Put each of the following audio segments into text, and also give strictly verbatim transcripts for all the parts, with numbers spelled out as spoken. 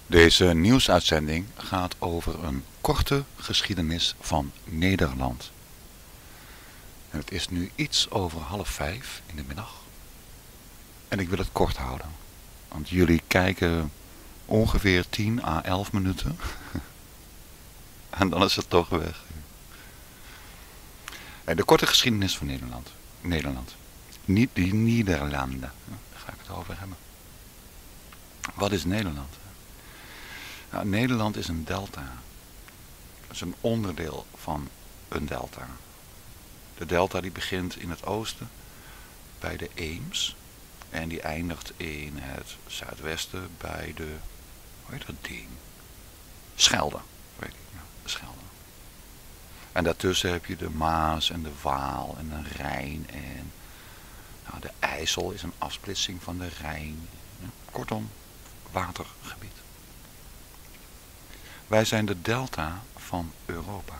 Deze nieuwsuitzending gaat over een korte geschiedenis van Nederland. En het is nu iets over half vijf in de middag. En ik wil het kort houden. Want jullie kijken ongeveer tien à elf minuten. En dan is het toch weg. De korte geschiedenis van Nederland. Nederland. Niet die Nederlanden. Daar ga ik het over hebben. Wat is Nederland? Nou, Nederland is een delta. Dat is een onderdeel van een delta. De delta die begint in het oosten bij de Eems. En die eindigt in het zuidwesten bij de, hoe heet dat ding? Schelde. Weet ik, ja, de Schelde. En daartussen heb je de Maas en de Waal en de Rijn. En nou, de IJssel is een afsplitsing van de Rijn. Ja, kortom, watergebied. Wij zijn de delta van Europa.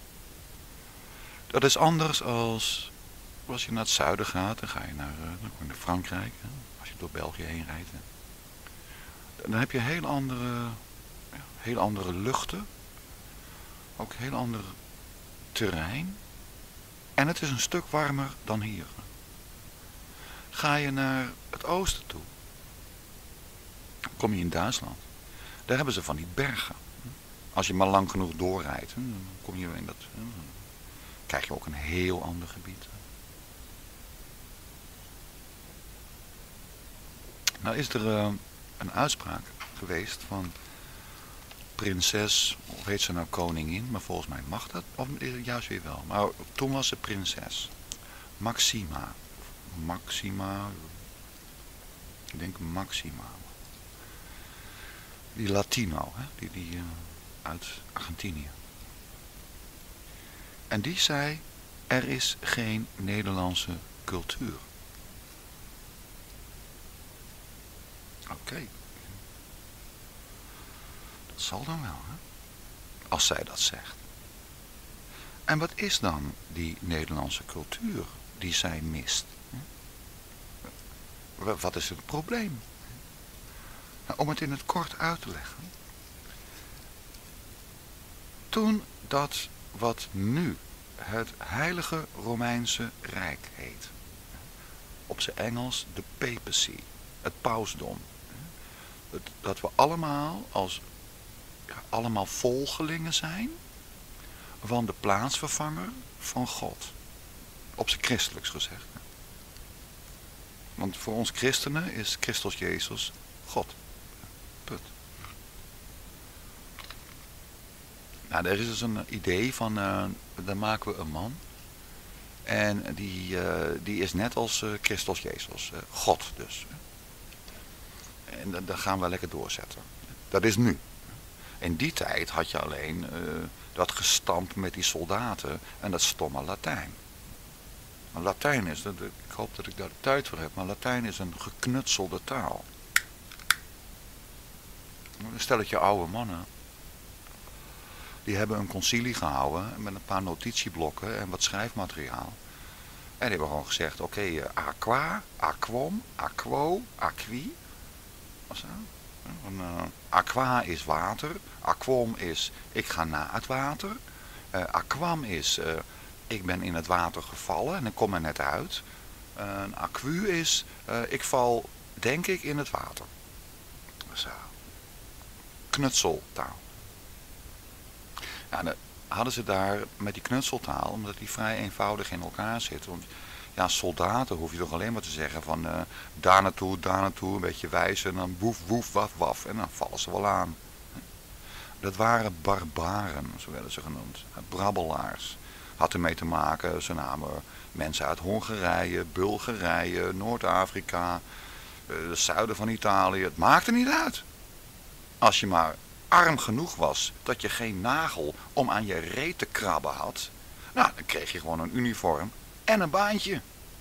Dat is anders als als je naar het zuiden gaat, dan ga je naar, dan kom je naar Frankrijk, hè, als je door België heen rijdt. Hè. Dan heb je heel andere, ja, heel andere luchten, ook heel ander terrein. En het is een stuk warmer dan hier. Ga je naar het oosten toe, dan kom je in Duitsland. Daar hebben ze van die bergen. Als je maar lang genoeg doorrijdt, dan kom je in dat, dan krijg je ook een heel ander gebied. Nou is er uh, een uitspraak geweest van prinses, of heet ze nou koningin, maar volgens mij mag dat, of juist weer wel. Maar toen was ze prinses. Maxima. Maxima. Ik denk Maxima. Die Latino, hè? Die, die uh, uit Argentinië. En die zei, er is geen Nederlandse cultuur. Oké. Okay. Dat zal dan wel, hè? Als zij dat zegt. En wat is dan die Nederlandse cultuur die zij mist? Wat is het probleem? Nou, om het in het kort uit te leggen. Toen dat wat nu het Heilige Romeinse Rijk heet. Op zijn Engels de papacy, het pausdom. Dat we allemaal als ja, allemaal volgelingen zijn van de plaatsvervanger van God. Op zijn christelijks gezegd. Want voor ons christenen is Christus Jezus God. Put. Nou, er is dus een idee van, uh, dan maken we een man. En die, uh, die is net als uh, Christus Jezus. Uh, God dus. En dan, dan gaan we lekker doorzetten. Dat is nu. In die tijd had je alleen uh, dat gestamp met die soldaten en dat stomme Latijn. Maar Latijn is, dat, ik hoop dat ik daar de tijd voor heb, maar Latijn is een geknutselde taal. Een stelletje oude mannen. Die hebben een concilie gehouden met een paar notitieblokken en wat schrijfmateriaal. En die hebben gewoon gezegd, oké, okay, uh, aqua, aquam, aquo, aqui. Wat is dat? Een, uh, aqua is water, aquam is ik ga naar het water, uh, aquam is uh, ik ben in het water gevallen en ik kom er net uit. Uh, een aquu is uh, ik val denk ik in het water. Zo. Knutseltaal. Ja, dan hadden ze daar met die knutseltaal, omdat die vrij eenvoudig in elkaar zit. Want ja, soldaten hoef je toch alleen maar te zeggen van uh, daar naartoe, daar naartoe, een beetje wijzen en dan woef, woef, waf, waf en dan vallen ze wel aan. Dat waren barbaren, zo werden ze genoemd, brabbelaars. Had ermee te maken, ze namen mensen uit Hongarije, Bulgarije, Noord-Afrika, uh, het zuiden van Italië, het maakte niet uit. Als je maar arm genoeg was dat je geen nagel om aan je reet te krabben had, nou, dan kreeg je gewoon een uniform en een baantje.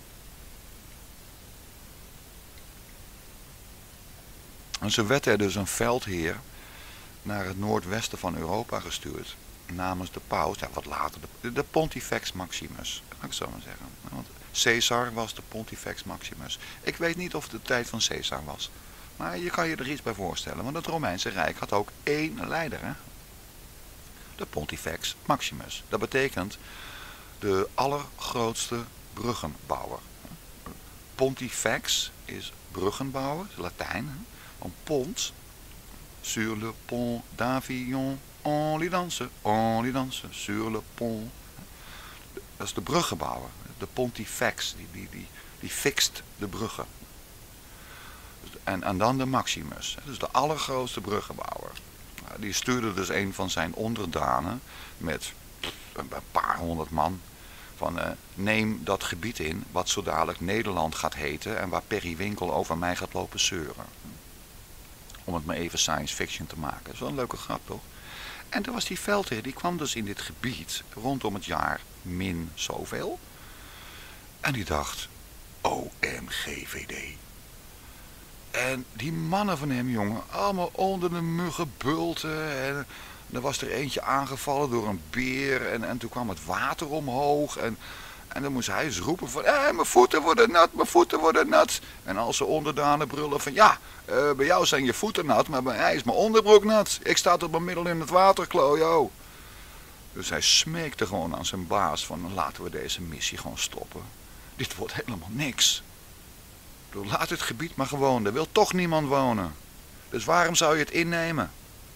En zo werd er dus een veldheer naar het noordwesten van Europa gestuurd, namens de paus, ja, wat later de, de Pontifex Maximus, kan ik zo maar zeggen. Want Caesar was de Pontifex Maximus. Ik weet niet of het de tijd van Caesar was, Maar je kan je er iets bij voorstellen, want het Romeinse Rijk had ook één leider, hè? De Pontifex Maximus. Dat betekent de allergrootste bruggenbouwer. Pontifex is bruggenbouwer, Latijn. Hè? Een pont, sur le pont d'Avignon, on lit danse, on lit danse, sur le pont. Dat is de bruggenbouwer, de Pontifex, die, die, die, die fixt de bruggen. En, en dan de Maximus, dus de allergrootste bruggenbouwer. Die stuurde dus een van zijn onderdanen met een paar honderd man van uh, neem dat gebied in wat zo dadelijk Nederland gaat heten en waar Perry Winkel over mij gaat lopen zeuren. Om het maar even science fiction te maken. Dat is wel een leuke grap, toch? En toen was die veldheer, die kwam dus in dit gebied rondom het jaar min zoveel. En die dacht, O M G V D. En die mannen van hem, jongen, allemaal onder de muggen bulten. En er was er eentje aangevallen door een beer. En, en toen kwam het water omhoog. En, en dan moest hij eens roepen van, hé, mijn voeten worden nat, mijn voeten worden nat. En als ze onderdanen brullen van, ja, uh, bij jou zijn je voeten nat, maar bij mij is mijn onderbroek nat. Ik sta tot mijn middel in het water, klojo. Dus hij smeekte gewoon aan zijn baas van, laten we deze missie gewoon stoppen. Dit wordt helemaal niks. Laat het gebied maar gewoon, er wil toch niemand wonen. Dus waarom zou je het innemen?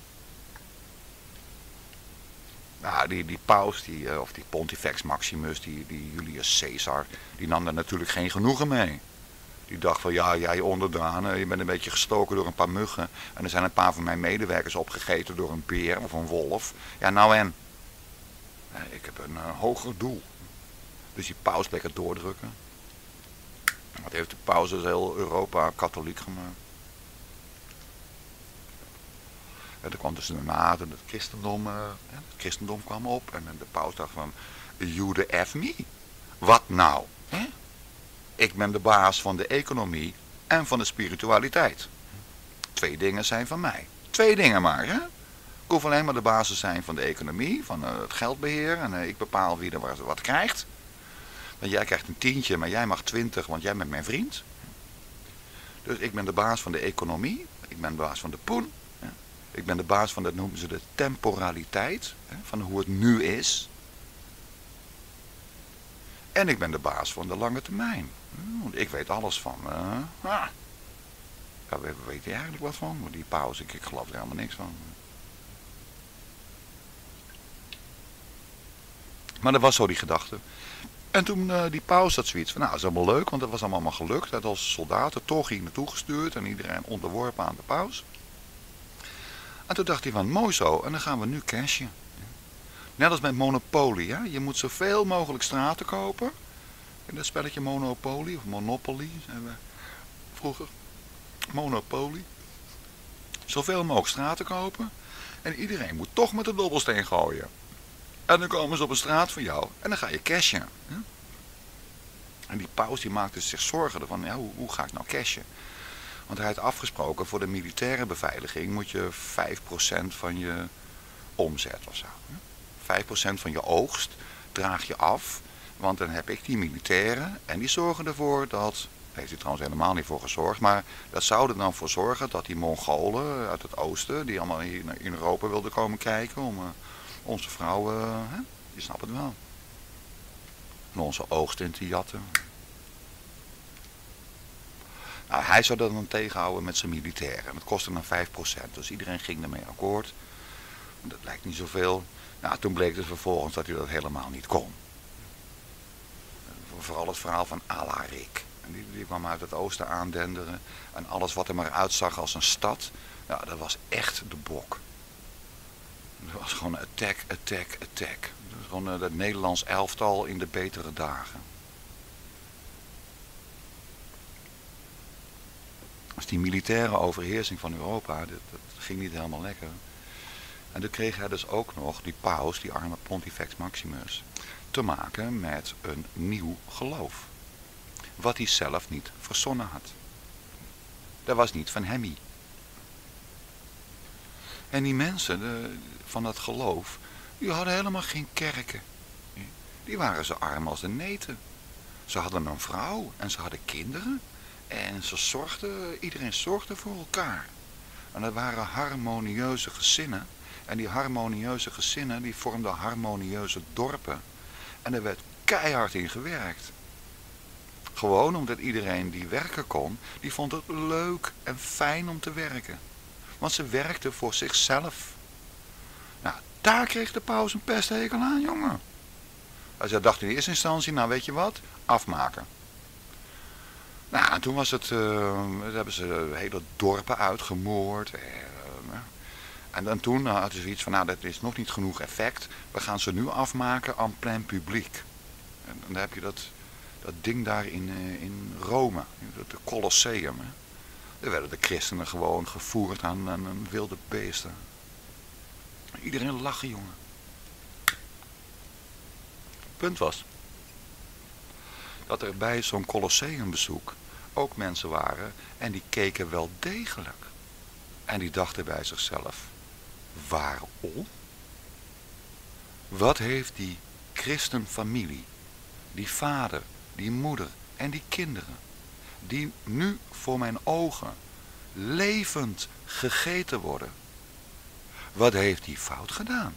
Nou, die, die paus, die, of die Pontifex Maximus, die, die Julius Caesar, die nam daar natuurlijk geen genoegen mee. Die dacht van, ja, jij onderdanen, je bent een beetje gestoken door een paar muggen. En er zijn een paar van mijn medewerkers opgegeten door een beer of een wolf. Ja, nou en? Ik heb een uh, hoger doel. Dus die paus lekker doordrukken. Dat heeft de paus dus heel Europa katholiek gemaakt. En er kwam dus daarna het christendom, uh, het christendom kwam op en de paus dacht van, you the F me? Wat nou? Hè? Ik ben de baas van de economie en van de spiritualiteit. Twee dingen zijn van mij. Twee dingen maar, hè? Ik hoef alleen maar de baas te zijn van de economie, van uh, het geldbeheer en uh, ik bepaal wie er wat, wat krijgt. Want jij krijgt een tientje, maar jij mag twintig, want jij bent mijn vriend. Dus ik ben de baas van de economie. Ik ben de baas van de poen. Ik ben de baas van, dat noemen ze de temporaliteit. Van hoe het nu is. En ik ben de baas van de lange termijn. Want ik weet alles van. Uh, ah. Ja, we weten eigenlijk wat van. Maar die paus, ik, ik geloof er helemaal niks van. Maar dat was zo die gedachte. En toen uh, die paus had zoiets van, nou, dat is allemaal leuk, want dat was allemaal gelukt. Hij had als soldaten toch hier naartoe gestuurd en iedereen onderworpen aan de paus. En toen dacht hij van, mooi zo, en dan gaan we nu cashen. Net als met Monopoly, hè? Je moet zoveel mogelijk straten kopen. In dat spelletje Monopoly, of Monopoly, zijn we vroeger. Monopoly. Zoveel mogelijk straten kopen. En iedereen moet toch met de dobbelsteen gooien. En dan komen ze op een straat van jou en dan ga je cashen. Hè? En die paus die maakte zich zorgen van, ja, hoe, hoe ga ik nou cashen? Want hij had afgesproken, voor de militaire beveiliging moet je vijf procent van je omzet of zo. Hè? vijf procent van je oogst draag je af, want dan heb ik die militairen en die zorgen ervoor dat, daar heeft hij trouwens helemaal niet voor gezorgd, maar dat zou er dan voor zorgen dat die Mongolen uit het oosten, die allemaal hier in Europa wilden komen kijken om... Uh, onze vrouwen, hè? Je snapt het wel. En onze oogst in te jatten. Nou, hij zou dat dan tegenhouden met zijn militairen. En dat kostte dan vijf procent. Dus iedereen ging ermee akkoord. Dat lijkt niet zoveel. Nou, toen bleek dus vervolgens dat hij dat helemaal niet kon. Vooral het verhaal van Alaric. En die, die kwam uit het oosten aandenderen. En alles wat er maar uitzag als een stad. Ja, dat was echt de bok. Het was gewoon attack, attack, attack. Het was gewoon uh, het Nederlands elftal in de betere dagen. Dus die militaire overheersing van Europa, dat, dat ging niet helemaal lekker. En toen kreeg hij dus ook nog, die paus, die arme Pontifex Maximus, te maken met een nieuw geloof. Wat hij zelf niet verzonnen had. Dat was niet van hem. En die mensen de, van dat geloof, die hadden helemaal geen kerken. Die waren zo arm als de neten. Ze hadden een vrouw en ze hadden kinderen. En ze zorgden, iedereen zorgde voor elkaar. En er waren harmonieuze gezinnen. En die harmonieuze gezinnen die vormden harmonieuze dorpen. En er werd keihard in gewerkt. Gewoon omdat iedereen die werken kon, die vond het leuk en fijn om te werken. Want ze werkten voor zichzelf. Nou, daar kreeg de paus een pesthekel aan, jongen. Hij dacht in eerste instantie, nou weet je wat, afmaken. Nou, en toen was het, uh, hebben ze hele dorpen uitgemoord. Uh, en dan toen hadden ze iets van, nou dat is nog niet genoeg effect. We gaan ze nu afmaken en plein publiek. En dan heb je dat, dat ding daar in, uh, in Rome, het Colosseum. Hè. Daar werden de christenen gewoon gevoerd aan, aan wilde beesten. Iedereen lachen, jongen. Punt was dat er bij zo'n Colosseumbezoek ook mensen waren en die keken wel degelijk. En die dachten bij zichzelf, waarom? Wat heeft die christenfamilie, die vader, die moeder en die kinderen, die nu voor mijn ogen levend gegeten worden, wat heeft die fout gedaan?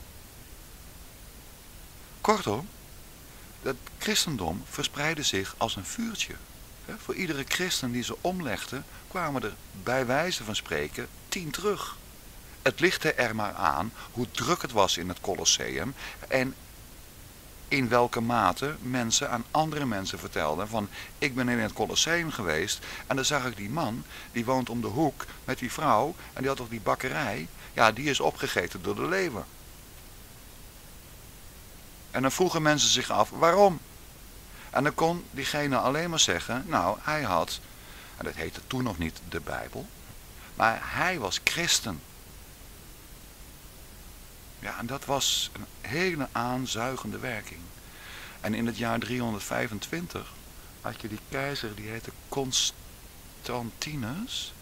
Kortom, het christendom verspreidde zich als een vuurtje. Voor iedere christen die ze omlegden, kwamen er bij wijze van spreken tien terug. Het lichtte er maar aan hoe druk het was in het Colosseum en in welke mate mensen aan andere mensen vertelden van ik ben in het Colosseum geweest en dan zag ik die man, die woont om de hoek met die vrouw en die had toch die bakkerij, ja die is opgegeten door de leeuwen. En dan vroegen mensen zich af, waarom? En dan kon diegene alleen maar zeggen, nou, hij had, en dat heette toen nog niet de Bijbel, maar hij was christen. Ja, en dat was een hele aanzuigende werking. En in het jaar driehonderdvijfentwintig had je die keizer, die heette Constantinus.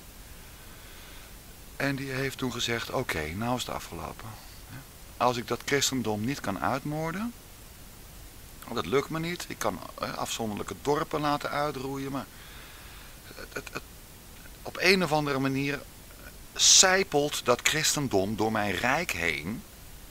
En die heeft toen gezegd, oké, okay, nou is het afgelopen. Als ik dat christendom niet kan uitmoorden, dat lukt me niet. Ik kan afzonderlijke dorpen laten uitroeien, maar het, het, het, op een of andere manier sijpelt dat christendom door mijn rijk heen.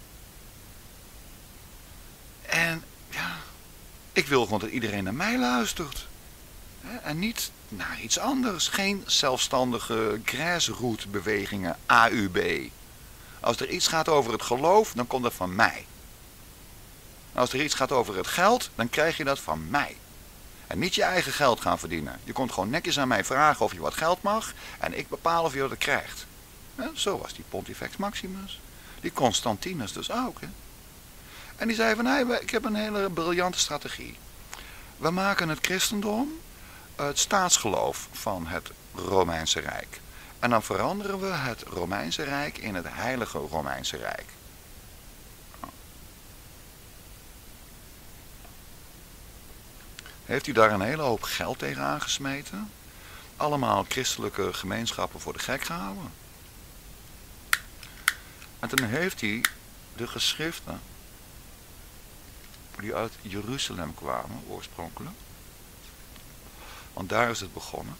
En ja, ik wil gewoon dat iedereen naar mij luistert. En niet naar iets anders. Geen zelfstandige grassroot bewegingen, A U B. Als er iets gaat over het geloof, dan komt dat van mij. Als er iets gaat over het geld, dan krijg je dat van mij. En niet je eigen geld gaan verdienen. Je komt gewoon netjes aan mij vragen of je wat geld mag. En ik bepaal of je dat krijgt. Ja, zo was die Pontifex Maximus. Die Constantinus dus ook. Hè. En die zei van, hey, ik heb een hele briljante strategie. We maken het christendom het staatsgeloof van het Romeinse Rijk. En dan veranderen we het Romeinse Rijk in het Heilige Romeinse Rijk. Heeft hij daar een hele hoop geld tegen aangesmeten. Allemaal christelijke gemeenschappen voor de gek gehouden. En toen heeft hij de geschriften die uit Jeruzalem kwamen oorspronkelijk. Want daar is het begonnen.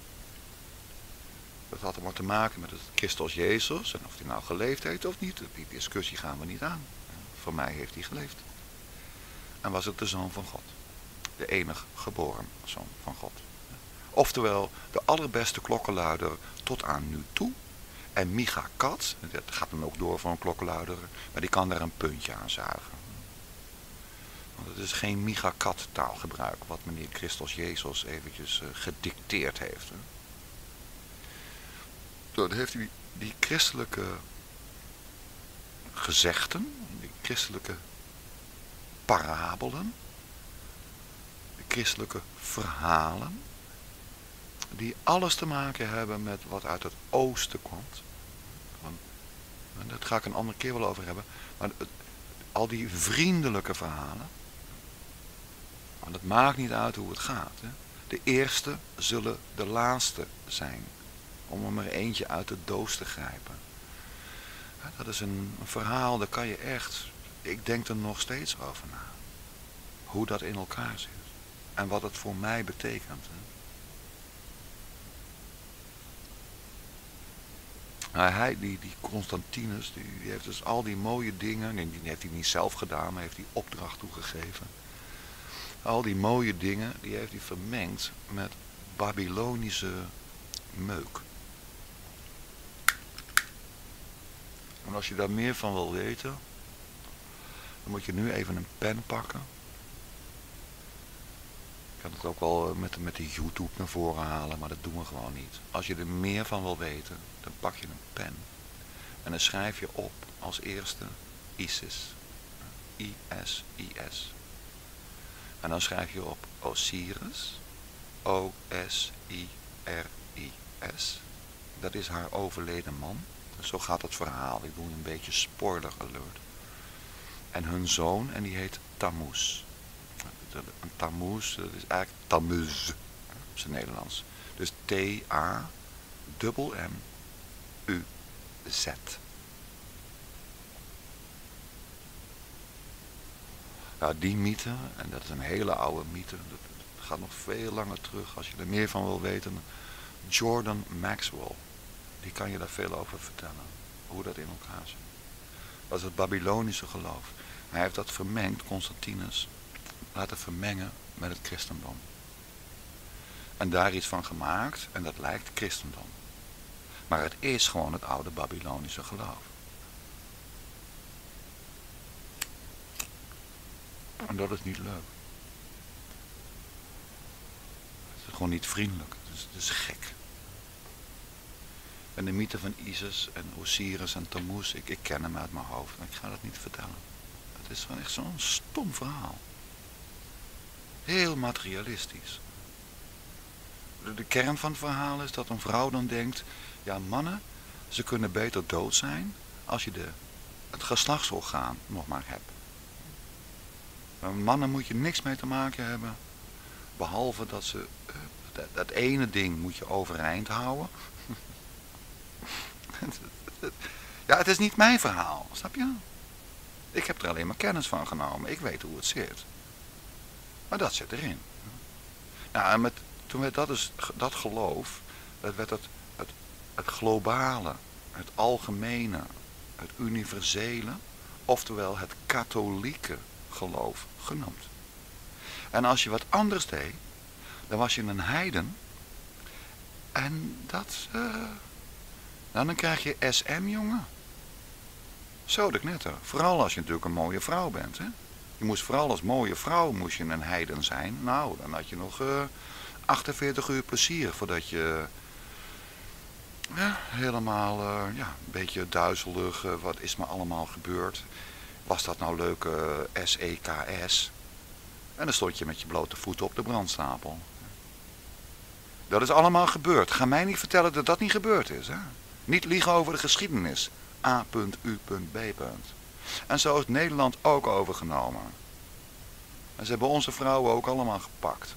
Dat had er maar te maken met het Christus Jezus. En of hij nou geleefd heeft of niet, die discussie gaan we niet aan. Voor mij heeft hij geleefd. En was het de Zoon van God. De enige geboren Zoon van God. Oftewel, de allerbeste klokkenluider tot aan nu toe. En Micha Kat, dat gaat dan ook door voor een klokkenluider, maar die kan daar een puntje aan zuigen. Want het is geen Micha Kat taalgebruik, wat meneer Christus Jezus eventjes uh, gedicteerd heeft. Hè. Dan heeft hij die, die christelijke gezegden, die christelijke parabelen, de christelijke verhalen, die alles te maken hebben met wat uit het oosten komt. Want, en daar ga ik een andere keer wel over hebben. Maar het, al die vriendelijke verhalen. Want het maakt niet uit hoe het gaat. Hè. De eerste zullen de laatste zijn. Om er maar eentje uit de doos te grijpen. Dat is een, een verhaal, daar kan je echt... Ik denk er nog steeds over na. Hoe dat in elkaar zit. En wat het voor mij betekent. Hè. Nou, hij, die, die Constantinus, die, die heeft dus al die mooie dingen, en die heeft hij niet zelf gedaan, maar heeft hij opdracht toegegeven. Al die mooie dingen, die heeft hij vermengd met Babylonische meuk. En als je daar meer van wil weten, dan moet je nu even een pen pakken. Ik kan het ook wel met, met de YouTube naar voren halen, maar dat doen we gewoon niet. Als je er meer van wil weten, dan pak je een pen. En dan schrijf je op als eerste Isis. I S I S. En dan schrijf je op Osiris. O S I R I S. Dat is haar overleden man. Dus zo gaat het verhaal. Ik doe een beetje spoiler alert. En hun zoon, en die heet Tammuz. Een Tammuz, dat is eigenlijk Tammuz. Dat is het Nederlands. Dus T A M M U Z. Ja, die mythe, en dat is een hele oude mythe, dat gaat nog veel langer terug. Als je er meer van wil weten, Jordan Maxwell, die kan je daar veel over vertellen. Hoe dat in elkaar zit. Dat is het Babylonische geloof. Hij heeft dat vermengd, Constantinus, laten vermengen met het christendom. En daar iets van gemaakt, en dat lijkt christendom. Maar het is gewoon het oude Babylonische geloof. En dat is niet leuk. Het is gewoon niet vriendelijk. Het is, het is gek. En de mythe van Isis en Osiris en Tammuz, ik, ik ken hem uit mijn hoofd. En ik ga dat niet vertellen. Het is gewoon echt zo'n stom verhaal. Heel materialistisch. De, de kern van het verhaal is dat een vrouw dan denkt, ja mannen, ze kunnen beter dood zijn als je de, het geslachtsorgaan nog maar hebt. Mannen moet je niks mee te maken hebben, behalve dat ze, uh, dat, dat ene ding moet je overeind houden. Ja, het is niet mijn verhaal, snap je? Ik heb er alleen maar kennis van genomen, ik weet hoe het zit. Maar dat zit erin. Nou, en met, toen werd dat, dus, dat geloof, dat werd het, het, het globale, het algemene, het universele, oftewel het katholieke geloof genoemd. En als je wat anders deed, dan was je een heiden. En dat, uh, nou, dan krijg je S M, jongen. Zo de knetter. Vooral als je natuurlijk een mooie vrouw bent, hè. Je moest vooral als mooie vrouw moest je een heiden zijn. Nou, dan had je nog uh, achtenveertig uur plezier voordat je ja, helemaal uh, ja, een beetje duizelig, uh, wat is me allemaal gebeurd. Was dat nou leuke uh, S E K S? En dan stond je met je blote voeten op de brandstapel. Dat is allemaal gebeurd. Ga mij niet vertellen dat dat niet gebeurd is. Hè? Niet liegen over de geschiedenis. A U B En zo is Nederland ook overgenomen. En ze hebben onze vrouwen ook allemaal gepakt.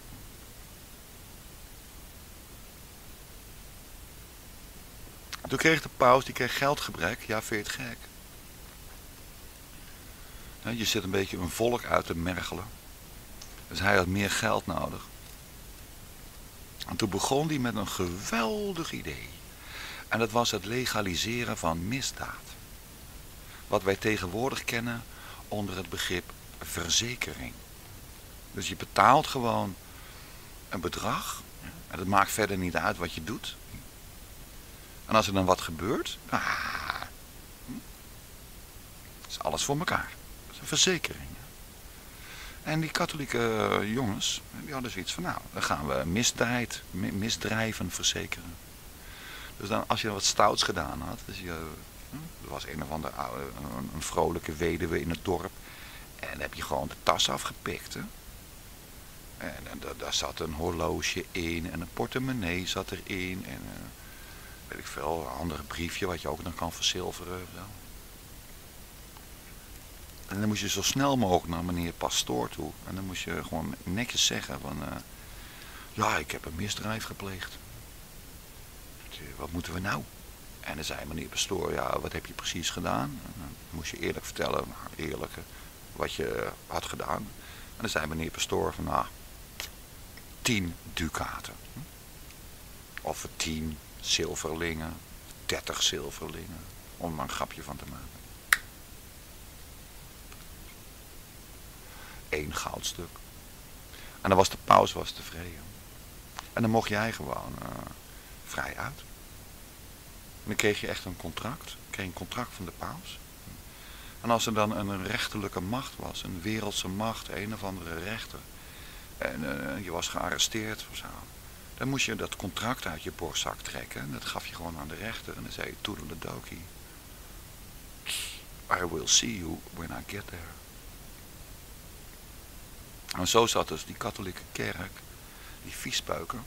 Toen kreeg de paus, die kreeg geldgebrek. Ja, vind je het gek? Je zit een beetje een volk uit te mergelen. Dus hij had meer geld nodig. En toen begon hij met een geweldig idee. En dat was het legaliseren van misdaad. Wat wij tegenwoordig kennen onder het begrip verzekering. Dus je betaalt gewoon een bedrag. En dat maakt verder niet uit wat je doet. En als er dan wat gebeurt, ah, is alles voor elkaar. Dat is een verzekering. En die katholieke jongens, die hadden zoiets van, nou, dan gaan we misdrijf, misdrijven verzekeren. Dus dan, als je wat stouts gedaan had, dus je, er was een of andere oude, een, een vrolijke weduwe in het dorp, en dan heb je gewoon de tas afgepikt, hè. En, en daar, daar zat een horloge in, en een portemonnee zat erin, en uh, weet ik veel, een ander briefje wat je ook dan kan verzilveren. Zo. En dan moest je zo snel mogelijk naar meneer pastoor toe. En dan moest je gewoon netjes zeggen van, uh, ja, ik heb een misdrijf gepleegd. Wat moeten we nou? En dan zei meneer pastoor, ja, wat heb je precies gedaan? En dan moest je eerlijk vertellen, nou, eerlijk, wat je had gedaan. En dan zei meneer pastoor van, nou, tien dukaten. Of tien zilverlingen, dertig zilverlingen. Om er maar een grapje van te maken. Eén goudstuk. En dan was de paus was tevreden. En dan mocht jij gewoon uh, vrij uit. En dan kreeg je echt een contract. Dan kreeg je een contract van de paus. En als er dan een rechterlijke macht was, een wereldse macht, een of andere rechter, en uh, je was gearresteerd of zo, dan moest je dat contract uit je borstzak trekken. En dat gaf je gewoon aan de rechter. En dan zei je, toedeledokie. I will see you when I get there. En zo zat dus die katholieke kerk, die viespeuken,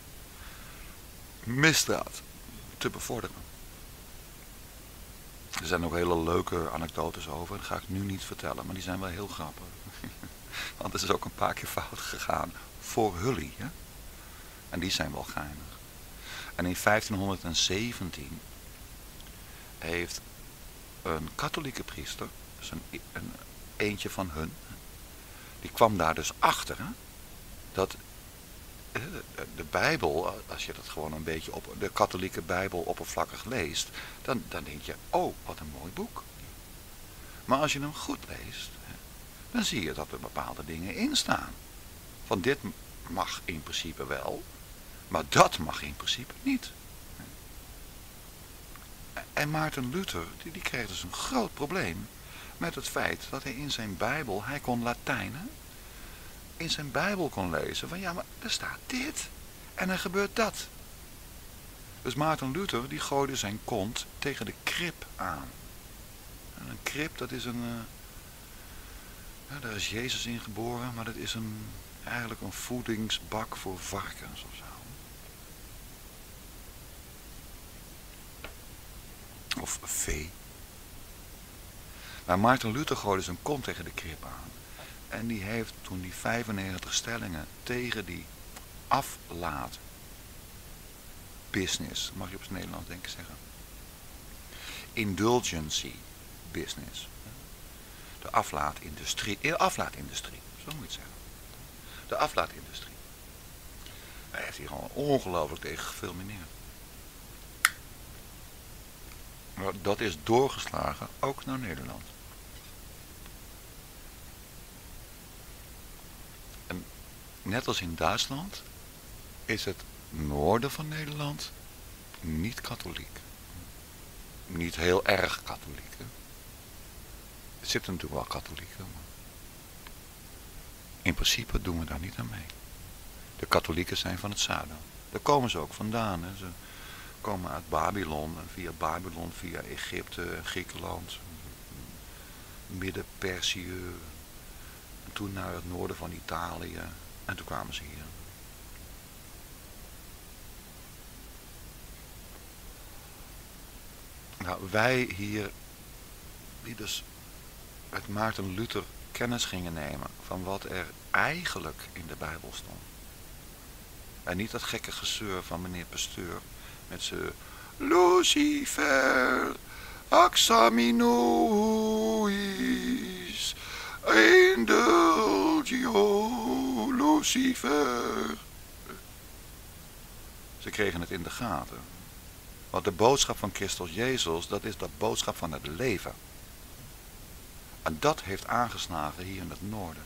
misdaad te bevorderen. Er zijn ook hele leuke anekdotes over, dat ga ik nu niet vertellen, maar die zijn wel heel grappig. Want het is ook een paar keer fout gegaan voor Hully. Hè? En die zijn wel geinig. En in vijftienhonderdzeventien heeft een katholieke priester, dus een, een eentje van hun, die kwam daar dus achter, hè, dat de, de Bijbel, als je dat gewoon een beetje op de katholieke Bijbel oppervlakkig leest, dan, dan denk je, oh, wat een mooi boek. Maar als je hem goed leest, dan zie je dat er bepaalde dingen in staan. Van dit mag in principe wel, maar dat mag in principe niet. En Maarten Luther, die, die kreeg dus een groot probleem met het feit dat hij in zijn Bijbel, hij kon Latijn, hè, in zijn Bijbel kon lezen van ja, maar er staat dit en er gebeurt dat. Dus Maarten Luther, die gooide zijn kont tegen de krib aan. En een krib, dat is een, uh, ja, daar is Jezus in geboren, maar dat is een, eigenlijk een voedingsbak voor varkens of zo. Of vee. Maar Maarten Luther gooide zijn kont tegen de krib aan. En die heeft toen die vijfennegentig stellingen tegen die aflaat business, mag je op het Nederlands denk ik zeggen. Indulgency business. De aflaatindustrie. De aflaatindustrie, zo moet je het zeggen. De aflaatindustrie. Hij heeft hier gewoon ongelooflijk tegen gefilmineerd. Maar dat is doorgeslagen ook naar Nederland. En net als in Duitsland is het noorden van Nederland niet katholiek. Niet heel erg katholiek. Hè? Er zitten natuurlijk wel katholieken. Maar in principe doen we daar niet aan mee. De katholieken zijn van het zuiden. Daar komen ze ook vandaan. Hè? Ze komen uit Babylon. En via Babylon, via Egypte, Griekenland. Midden-Perzië. En toen naar het noorden van Italië. En toen kwamen ze hier. Nou, wij hier, die dus met Maarten Luther kennis gingen nemen van wat er eigenlijk in de Bijbel stond. En niet dat gekke gezeur van meneer Pasteur met zijn Lucifer, axaminois, indulgio, Lucifer. Ze kregen het in de gaten. Want de boodschap van Christus Jezus, dat is de boodschap van het leven. En dat heeft aangeslagen hier in het noorden.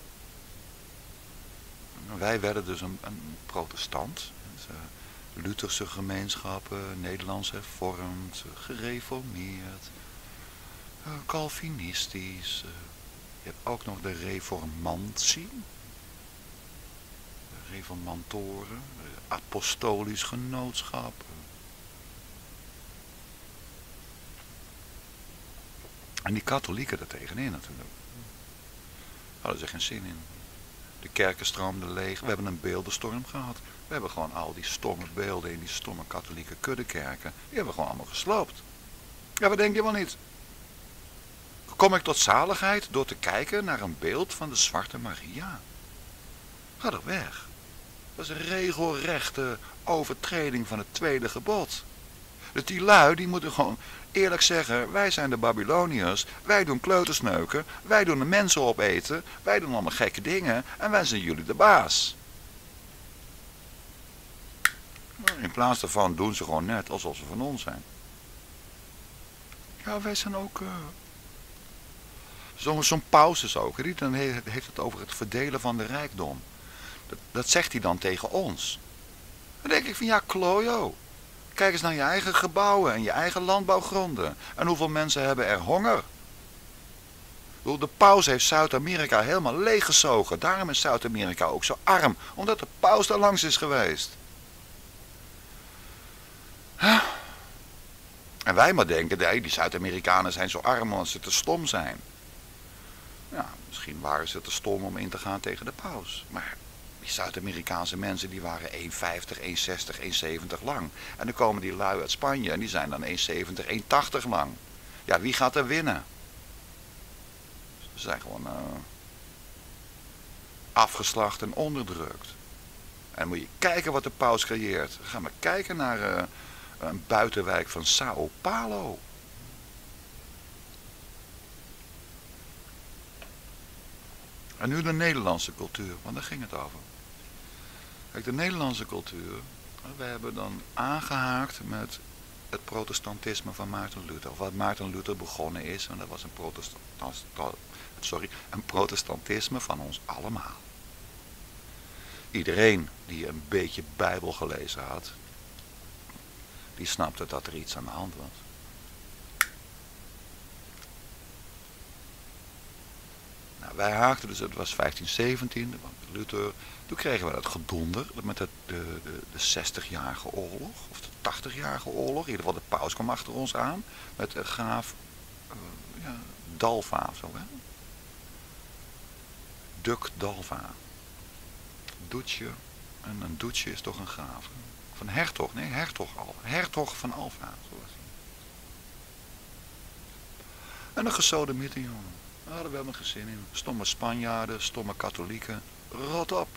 Wij werden dus een, een protestant. Lutherse gemeenschappen, Nederlands hervormd, gereformeerd, Calvinistisch. Je hebt ook nog de reformantie. De reformantoren, apostolisch genootschap. En die katholieken er tegenin natuurlijk. Hadden ze geen zin in. De kerken stroomden leeg. We hebben een beeldenstorm gehad. We hebben gewoon al die stomme beelden in die stomme katholieke kuddekerken. Die hebben we gewoon allemaal gesloopt. Ja, wat denk je wel niet? Kom ik tot zaligheid door te kijken naar een beeld van de Zwarte Maria? Ga er weg. Dat is een regelrechte overtreding van het tweede gebod. Dus die lui, die moeten gewoon eerlijk zeggen, wij zijn de Babyloniërs, wij doen kleutersneuken, wij doen de mensen opeten, wij doen allemaal gekke dingen en wij zijn jullie de baas. In plaats daarvan doen ze gewoon net alsof ze van ons zijn. Ja, wij zijn ook... Uh, Zo'n zo'n paus is ook. Hè? Dan heeft het over het verdelen van de rijkdom. Dat, dat zegt hij dan tegen ons. Dan denk ik van ja, klojo. Kijk eens naar je eigen gebouwen en je eigen landbouwgronden. En hoeveel mensen hebben er honger? De paus heeft Zuid-Amerika helemaal leeggezogen. Daarom is Zuid-Amerika ook zo arm. Omdat de paus daar langs is geweest. Huh? En wij maar denken, nee, die Zuid-Amerikanen zijn zo arm omdat ze te stom zijn. Ja, misschien waren ze te stom om in te gaan tegen de paus. Maar die Zuid-Amerikaanse mensen die waren één vijftig, één zestig, één zeventig lang. En dan komen die lui uit Spanje en die zijn dan één zeventig, één tachtig lang. Ja, wie gaat er winnen? Ze zijn gewoon uh, afgeslacht en onderdrukt. En dan moet je kijken wat de paus creëert. Ga maar kijken naar uh, een buitenwijk van Sao Paulo. En nu de Nederlandse cultuur, want daar ging het over. Kijk, de Nederlandse cultuur, we hebben dan aangehaakt met het protestantisme van Maarten Luther. Of wat Maarten Luther begonnen is, en dat was een, protestant, sorry, een protestantisme van ons allemaal. Iedereen die een beetje Bijbel gelezen had, die snapte dat er iets aan de hand was. Nou, wij haakten dus, het was vijftien zeventien, Luther. Toen kregen we dat gedonder met de, de, de, de zestigjarige oorlog, of de tachtigjarige oorlog. In ieder geval de paus kwam achter ons aan, met uh, graaf uh, ja, Dalva of zo, hè. Duk Dalva. Doetje, en een doetje is toch een graaf. Of een hertog, nee, hertog Alva. Hertog van Alva, zo was hij. En een gesodemieter, jongen. Daar hadden we helemaal geen zin in. Stomme Spanjaarden, stomme katholieken. Rot op.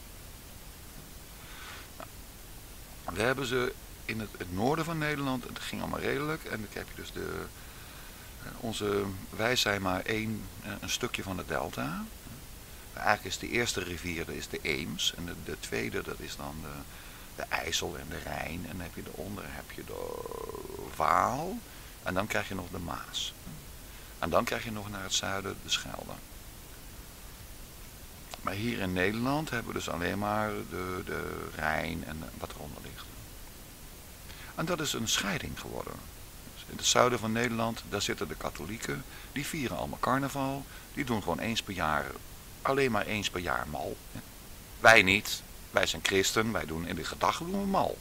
Nou, we hebben ze in het, het noorden van Nederland, het ging allemaal redelijk. En dan heb je dus de, onze, wij zijn maar één, een stukje van de delta. Eigenlijk is de eerste rivier, dat is de Eems. En de, de tweede, dat is dan de, de IJssel en de Rijn. En dan heb je daaronder heb je de Waal. En dan krijg je nog de Maas. En dan krijg je nog naar het zuiden de Schelde. Maar hier in Nederland hebben we dus alleen maar de, de Rijn en wat eronder ligt. En dat is een scheiding geworden. Dus in het zuiden van Nederland, daar zitten de katholieken. Die vieren allemaal carnaval. Die doen gewoon eens per jaar, alleen maar eens per jaar mal. Wij niet. Wij zijn christen. Wij doen in de gedachten doen we mal.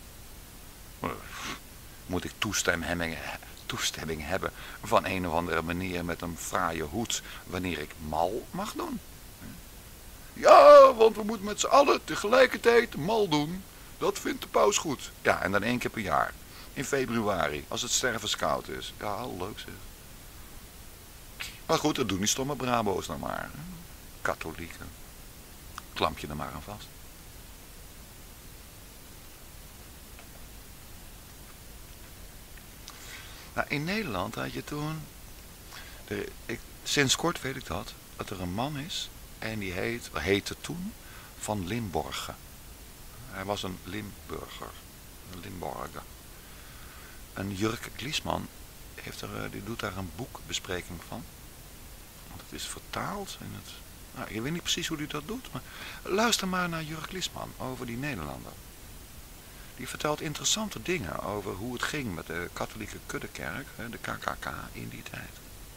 Moet ik toestemming hebben? toestemming hebben van een of andere meneer met een fraaie hoed wanneer ik mal mag doen. Ja, want we moeten met z'n allen tegelijkertijd mal doen. Dat vindt de paus goed. Ja, en dan één keer per jaar. In februari, als het stervenskoud is. Ja, leuk zeg. Maar goed, dat doen die stomme Brabo's dan maar. Katholieken. Klamp je er maar aan vast. Nou, in Nederland had je toen, de, ik, sinds kort weet ik dat, dat er een man is en die heet, heette toen Van Limborgen. Hij was een Limburger, een Limborger. En Jurk Kliesman heeft er, die doet daar een boekbespreking van. Want het is vertaald in het, nou, ik weet niet precies hoe hij dat doet, maar luister maar naar Jurk Kliesman over die Nederlander. Die vertelt interessante dingen over hoe het ging met de katholieke kuddekerk, de K K K, in die tijd.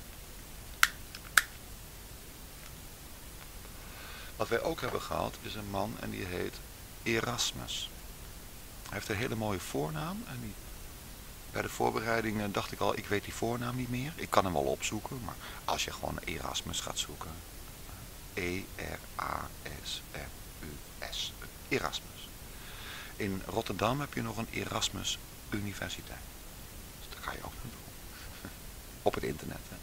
Wat wij ook hebben gehad is een man en die heet Erasmus. Hij heeft een hele mooie voornaam en die, bij de voorbereidingen dacht ik al, ik weet die voornaam niet meer. Ik kan hem wel opzoeken, maar als je gewoon Erasmus gaat zoeken. E R A S M U S. Erasmus. In Rotterdam heb je nog een Erasmus Universiteit. Dus daar ga je ook naartoe. Op het internet. Hè.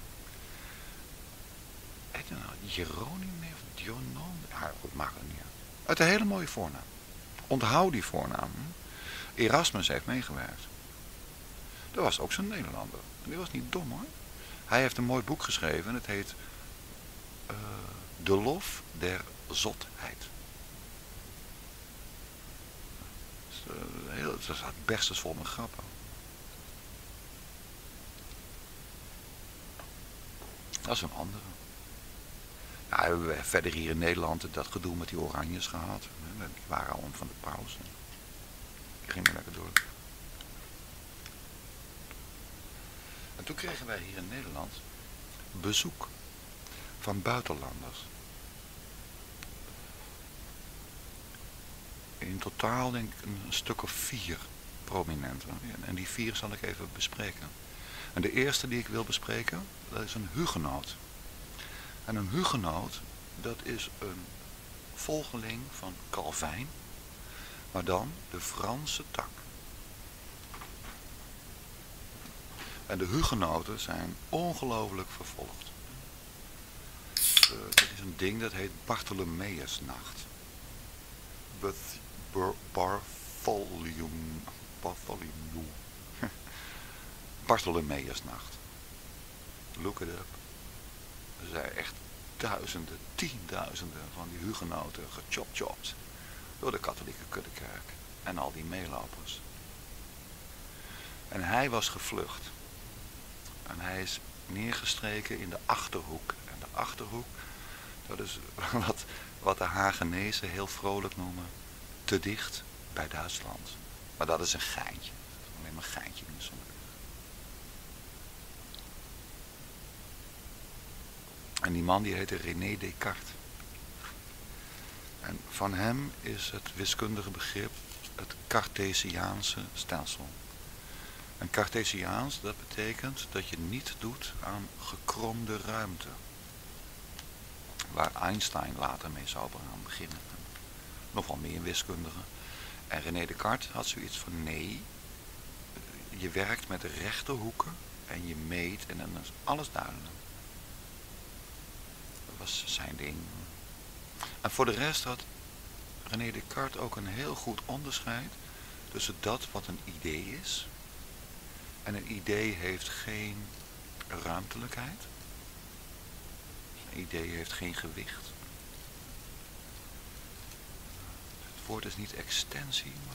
Heet hij nou Jeronim of Dionon? Ja, goed, maakt het niet uit. Uit een hele mooie voornaam. Onthoud die voornaam. Erasmus heeft meegewerkt. Dat was ook zo'n Nederlander. Die was niet dom hoor. Hij heeft een mooi boek geschreven en het heet uh, De Lof der Zotheid. Heel, het staat berstens vol met grappen. Dat is een andere. Nou, hebben we verder hier in Nederland dat gedoe met die oranjes gehad. Die waren al van de paus. Die gingen lekker door. En toen kregen wij hier in Nederland bezoek van buitenlanders. In totaal denk ik een stuk of vier prominenten. En die vier zal ik even bespreken. En de eerste die ik wil bespreken, dat is een hugenoot. En een hugenoot, dat is een volgeling van Calvijn, maar dan de Franse tak. En de hugenoten zijn ongelooflijk vervolgd. Uh, dat is een ding dat heet Bartholomeusnacht. Bartholomew. Bartholomew. Bartholomeusnacht. Look it up. Er zijn echt duizenden, tienduizenden van die hugenoten gechopchopt door de katholieke kuddekerk en al die meelopers. En hij was gevlucht. En hij is neergestreken in de Achterhoek. En de Achterhoek, dat is wat, wat de Hagenezen heel vrolijk noemen, te dicht bij Duitsland. Maar dat is een geintje. Alleen maar een geintje in de zon. En die man die heette René Descartes. En van hem is het wiskundige begrip het Cartesiaanse stelsel. En Cartesiaans, dat betekent dat je niet doet aan gekromde ruimte. Waar Einstein later mee zou gaan beginnen. Nog wel meer wiskundigen. En René Descartes had zoiets van nee, je werkt met de rechte hoeken en je meet en dan is alles duidelijk. Dat was zijn ding. En voor de rest had René Descartes ook een heel goed onderscheid tussen dat wat een idee is. En een idee heeft geen ruimtelijkheid. Een idee heeft geen gewicht. Het woord is niet extensie, maar...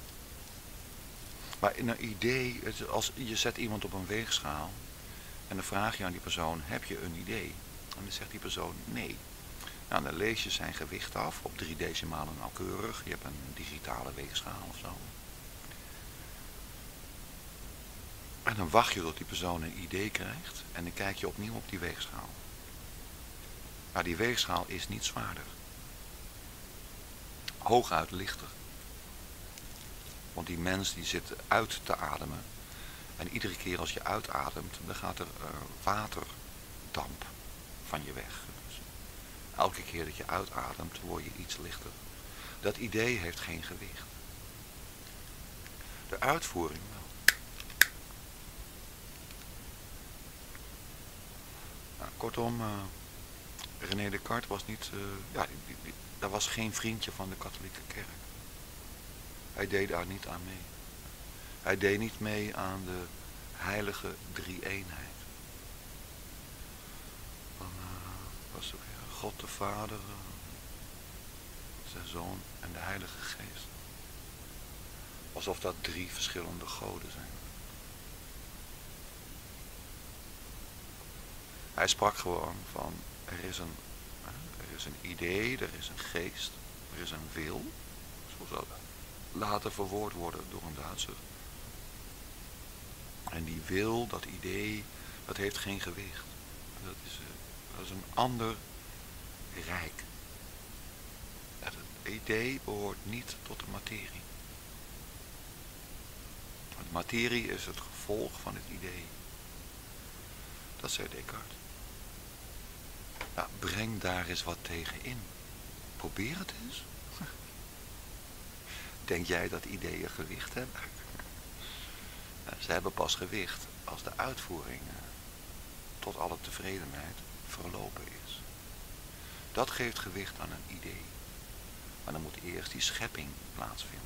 Maar in een idee, als je zet iemand op een weegschaal en dan vraag je aan die persoon, heb je een idee? En dan zegt die persoon, nee. Nou, dan lees je zijn gewicht af op drie decimalen nauwkeurig. Je hebt een digitale weegschaal of zo. En dan wacht je tot die persoon een idee krijgt en dan kijk je opnieuw op die weegschaal. Maar die weegschaal is niet zwaarder. Hooguit lichter. Want die mens die zit uit te ademen. En iedere keer als je uitademt, dan gaat er uh, waterdamp van je weg. Dus elke keer dat je uitademt, word je iets lichter. Dat idee heeft geen gewicht. De uitvoering wel. Nou, kortom, uh, René Descartes was niet, uh, ja, die, die, die, dat was geen vriendje van de katholieke kerk. Hij deed daar niet aan mee. Hij deed niet mee aan de heilige drie-eenheid. Van, uh, was er weer God de Vader, uh, zijn Zoon en de Heilige Geest. Alsof dat drie verschillende goden zijn. Hij sprak gewoon van, er is een, er is een idee, er is een geest, er is een wil, zoals dat later verwoord worden door een Duitser. En die wil, dat idee, dat heeft geen gewicht. Dat is, dat is een ander rijk. Het idee behoort niet tot de materie. De materie is het gevolg van het idee. Dat zei Descartes. Nou, breng daar eens wat tegen in. Probeer het eens. Denk jij dat ideeën gewicht hebben? Ze hebben pas gewicht als de uitvoering tot alle tevredenheid verlopen is. Dat geeft gewicht aan een idee. Maar dan moet eerst die schepping plaatsvinden.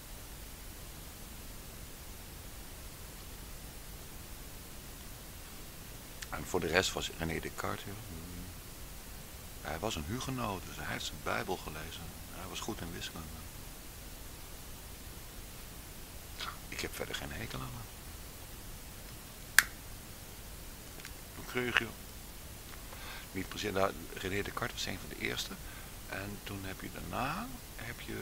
En voor de rest was René Descartes, hij was een hugenoot, dus hij heeft zijn Bijbel gelezen. Hij was goed in wiskunde. Ik heb verder geen hekel aan hem. Hoe kreeg je? niet precies. Nou, René Descartes was een van de eerste. En toen heb je daarna, heb je...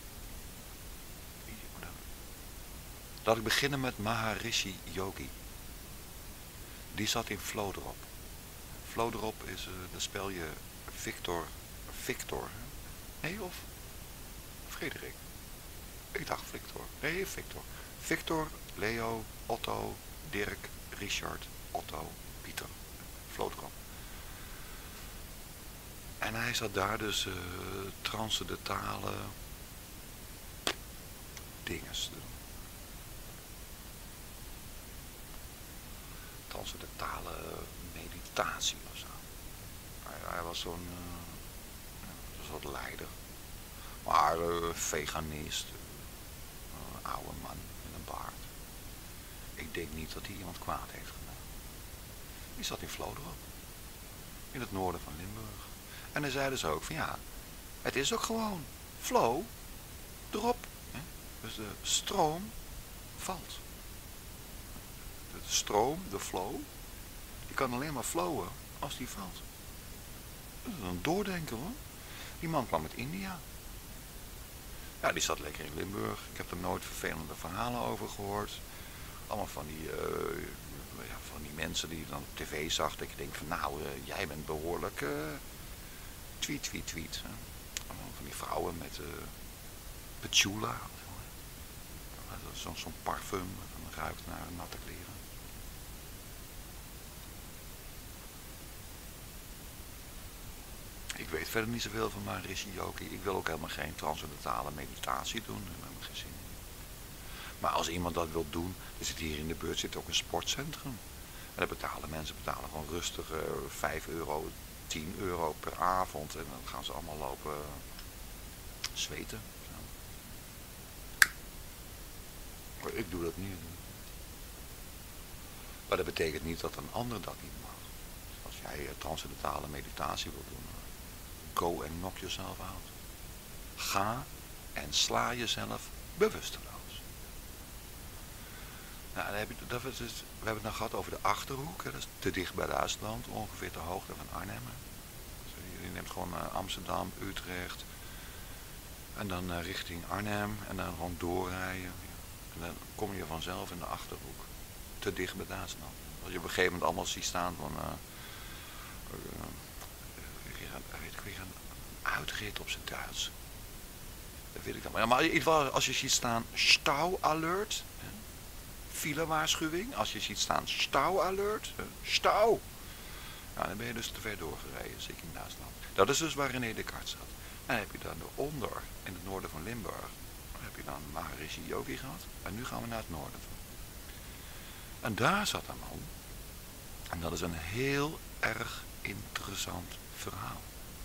Laat ik beginnen met Maharishi Yogi. Die zat in Vlodrop. Vlodrop is, uh, dan spel je Victor, Victor. Nee, of Frederik. Ik dacht Victor. Nee, Victor. Victor, Leo, Otto, Dirk, Richard, Otto, Pieter. Vlodrop. En hij zat daar dus uh, transcendentale dinges te doen. Transcendentale meditatie of zo. Hij, hij was zo'n uh, een soort leider. Maar uh, veganist. Uh, oude man met een baard. Ik denk niet dat hij iemand kwaad heeft gedaan. Die zat in Vlodrop. In het noorden van Limburg. En dan zeiden ze ook van ja, het is ook gewoon flow erop. Hè? Dus de stroom valt. De stroom, de flow, die kan alleen maar flowen als die valt. Dat is een doordenker hoor. Die man kwam uit India. Ja, die zat lekker in Limburg. Ik heb er nooit vervelende verhalen over gehoord. Allemaal van die, uh, ja, van die mensen die je dan op tv zag. Dat je denkt van nou, uh, jij bent behoorlijk... Uh, tweet, tweet, tweet. Hè. Allemaal van die vrouwen met uh, Petula. Zo'n zo parfum. Dat ruikt naar natte kleren. Ik weet verder niet zoveel van Maharishi Yogi. Ik wil ook helemaal geen transcendentale meditatie doen. Daar heb ik helemaal geen zin in. Maar als iemand dat wil doen, er zit hier in de buurt zit ook een sportcentrum. En daar betalen mensen betalen gewoon rustig uh, vijf euro, tien euro per avond. En dan gaan ze allemaal lopen uh, zweten. Zo. Maar ik doe dat niet. Maar dat betekent niet dat een ander dat niet mag. Dus als jij uh, transcendentale meditatie wil doen, uh, go en knock yourself out. Ga en sla jezelf bewusteloos. Nou, dan heb je, dat is, we hebben het nou gehad over de Achterhoek. Hè, dat is te dicht bij Duitsland, ongeveer de hoogte van Arnhem. Dus je neemt gewoon uh, Amsterdam, Utrecht en dan uh, richting Arnhem en dan gewoon doorrijden. En dan kom je vanzelf in de Achterhoek. Te dicht bij Duitsland. Als je op een gegeven moment allemaal ziet staan van... Uh, uh, weet ik weer een uitrit op zijn Duits. Dat weet ik dan. Maar, maar in ieder geval, als je ziet staan Stau Alert... filewaarschuwing, als je ziet staan stau alert, stau. Nou, dan ben je dus te ver doorgereden, zeker in Duitsland. Dat is dus waar René Descartes zat. En dan heb je dan eronder, in het noorden van Limburg, heb je dan Maharishi Yogi gehad. En nu gaan we naar het noorden toe. En daar zat een man. En dat is een heel erg interessant verhaal.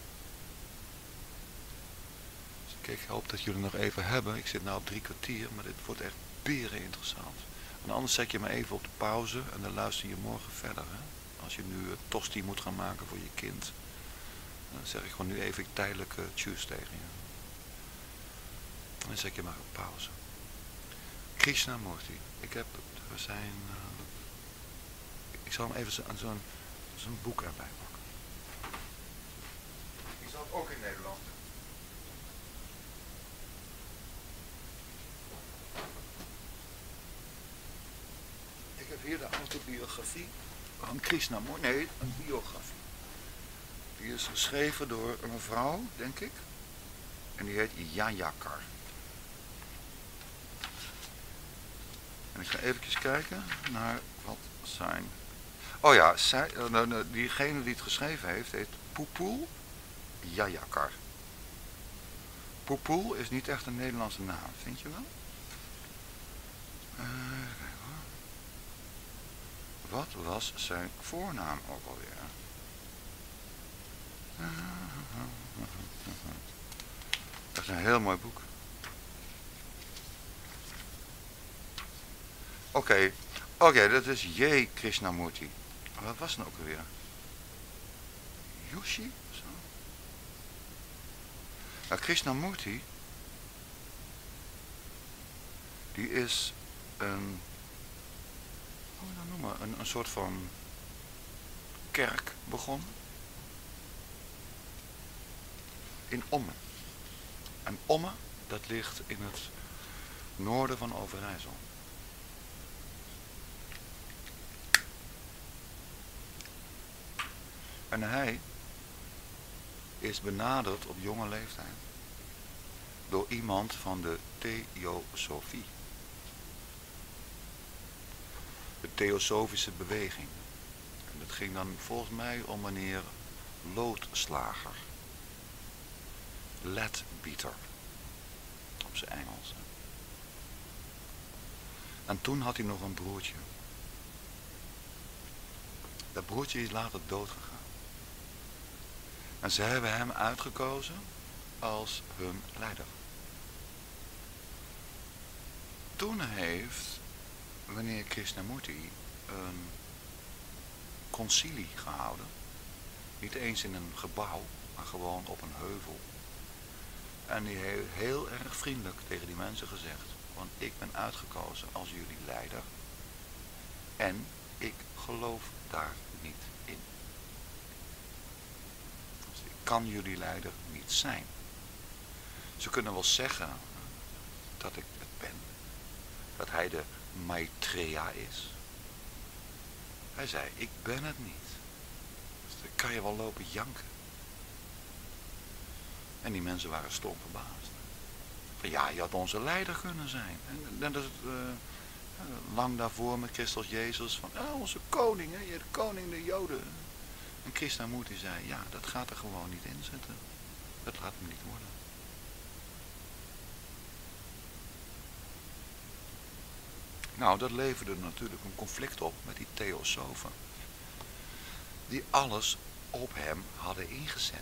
Dus kijk, ik hoop dat jullie nog even hebben. Ik zit nu op drie kwartier, maar dit wordt echt beren interessant. En anders zet je me even op de pauze en dan luister je morgen verder. Hè? Als je nu uh, tosti moet gaan maken voor je kind. Dan zeg ik gewoon nu even tijdelijk uh, tjus tegen je. En dan zet je maar op pauze. Krishnamurti. Ik heb, we zijn... Uh, ik zal hem even zo'n zo zo'n boek erbij pakken. Die zat ook in Nederland. Ik heb hier de autobiografie van Krishnamurti. Nee, een biografie. Die is geschreven door een mevrouw, denk ik. En die heet Jayakar. En ik ga eventjes kijken naar wat zijn... Oh ja, zij, uh, diegene die het geschreven heeft, heet Poepul Jayakar. Poepul is niet echt een Nederlandse naam, vind je wel? Uh, Wat was zijn voornaam ook alweer? Dat is een heel mooi boek. Oké, okay. oké, okay, dat is J. Krishnamurti. Wat was het nou ook alweer? Yoshi? Zo. Nou, Krishnamurti, die is een... hoe nou noemen, een, een soort van kerk begonnen. in Ommen. En Ommen, dat ligt in het noorden van Overijssel. En hij is benaderd op jonge leeftijd door iemand van de Theosofie. De Theosofische beweging. En dat ging dan volgens mij om meneer Loodslager. Leadbeater. Op zijn Engels. En toen had hij nog een broertje. Dat broertje is later doodgegaan. En ze hebben hem uitgekozen als hun leider. Toen heeft meneer Krishnamurti een concilie gehouden. Niet eens in een gebouw, maar gewoon op een heuvel. En die heeft heel erg vriendelijk tegen die mensen gezegd. Want ik ben uitgekozen als jullie leider. En ik geloof daar niet in. Dus ik kan jullie leider niet zijn. Ze kunnen wel zeggen dat ik het ben. Dat hij de Maitreya is. Hij zei, ik ben het niet. Dus dan kan je wel lopen janken. En die mensen waren stom verbaasd. Van ja, je had onze leider kunnen zijn. En dat is het, uh, lang daarvoor met Christus Jezus. Van ah, onze koning, hè, de koning der Joden. En Krishnamurti zei, ja, dat gaat er gewoon niet in zitten. Dat laat me niet worden. Nou, dat leverde natuurlijk een conflict op met die theosofen. Die alles op hem hadden ingezet.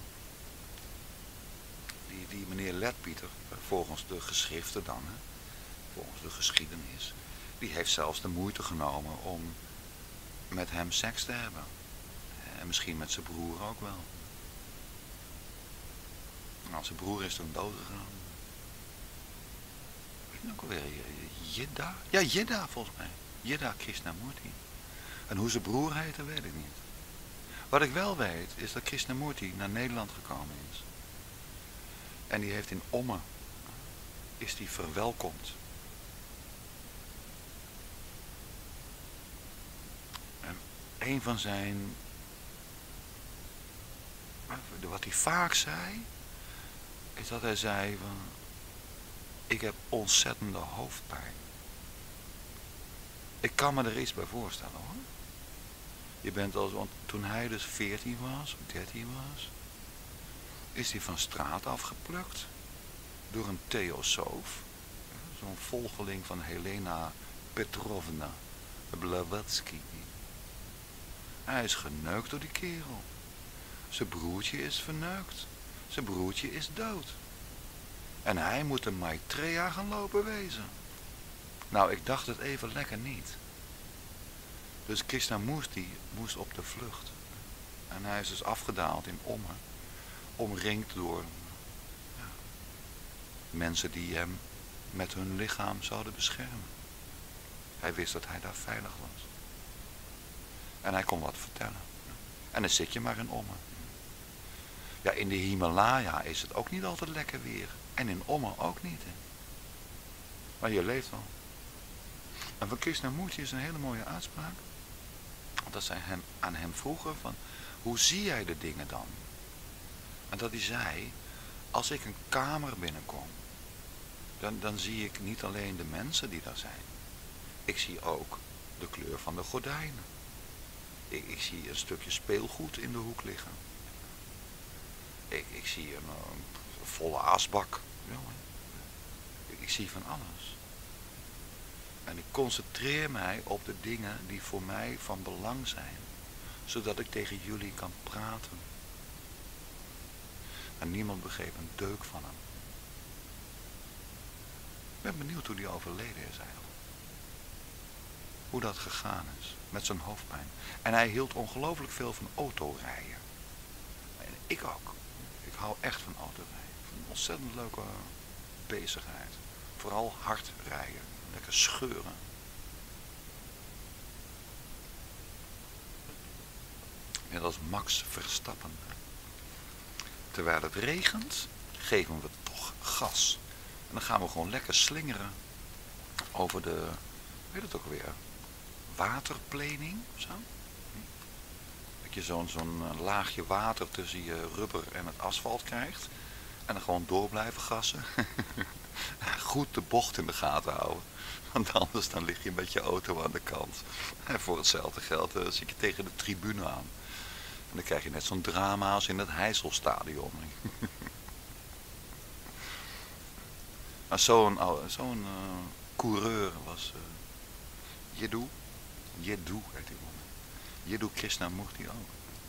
Die, die meneer Leadbeater, volgens de geschriften dan, hè, volgens de geschiedenis, die heeft zelfs de moeite genomen om met hem seks te hebben. En misschien met zijn broer ook wel. Nou, zijn broer is toen dood gegaan. Weet je ook alweer? Jidda? Ja, Jidda volgens mij. Jidda Krishnamurti. En hoe zijn broer heette, weet ik niet. Wat ik wel weet, is dat Krishnamurti naar Nederland gekomen is. En die heeft in Ommen, is die verwelkomd. En een van zijn, wat hij vaak zei, is dat hij zei van, ik heb ontzettende hoofdpijn. Ik kan me er iets bij voorstellen hoor. Je bent als, want toen hij dus veertien was, of dertien was, is hij van straat afgeplukt door een theosoof, zo'n volgeling van Helena Petrovna Blavatsky. Hij is geneukt door die kerel. Zijn broertje is verneukt. Zijn broertje is dood. En hij moet de Maitreya gaan lopen wezen. Nou, ik dacht het even lekker niet. Dus Krishnamurti moest op de vlucht. En hij is dus afgedaald in Ommen. Omringd door ja, mensen die hem met hun lichaam zouden beschermen. Hij wist dat hij daar veilig was. En hij kon wat vertellen. En dan zit je maar in Ommen. Ja, in de Himalaya is het ook niet altijd lekker weer. En in Ommen ook niet. Hè. Maar je leeft wel. En van Krishnamurti is een hele mooie uitspraak. Dat zij hem, aan hem vroegen van, hoe zie jij de dingen dan? En dat hij zei, als ik een kamer binnenkom, dan, dan zie ik niet alleen de mensen die daar zijn. Ik zie ook de kleur van de gordijnen. Ik, ik zie een stukje speelgoed in de hoek liggen. Ik, ik zie een, een volle asbak. Ik, ik zie van alles. En ik concentreer mij op de dingen die voor mij van belang zijn. Zodat ik tegen jullie kan praten. En niemand begreep een deuk van hem. Ik ben benieuwd hoe die overleden is eigenlijk. Hoe dat gegaan is. Met zijn hoofdpijn. En hij hield ongelooflijk veel van autorijden. En ik ook. Ik hou echt van autorijden. Een ontzettend leuke bezigheid. Vooral hard rijden. Lekker scheuren. Net als Max Verstappen. terwijl het regent, geven we toch gas. En dan gaan we gewoon lekker slingeren over de, weet het ook weer, waterplening of zo. Dat je zo'n zo'n laagje water tussen je rubber en het asfalt krijgt. En dan gewoon door blijven gassen. Goed de bocht in de gaten houden. Want anders dan lig je met je auto aan de kant. En voor hetzelfde geld uh, zit je tegen de tribune aan. En dan krijg je net zo'n drama als in het Heizelstadion. Maar zo'n zo'n uh, coureur was uh, Jiddu. Jiddu heet die man. Jiddu Krishnamurti ook.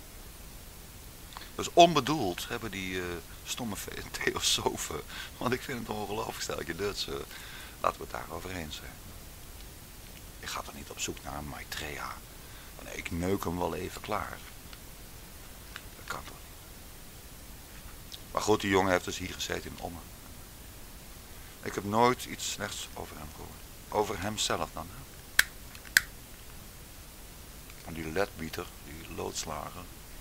Dus onbedoeld hebben die uh, stomme theosofen. Want ik vind het ongelooflijk steltje Duits. Uh, laten we het daarover eens zijn. Ik ga toch niet op zoek naar een Maitreya. Nee, ik neuk hem wel even klaar. Dat kan toch niet. Maar goed, die jongen heeft dus hier gezeten in Ommen. Ik heb nooit iets slechts over hem gehoord. Over hemzelf dan. Hè? Van die ledbieter, die loodslager.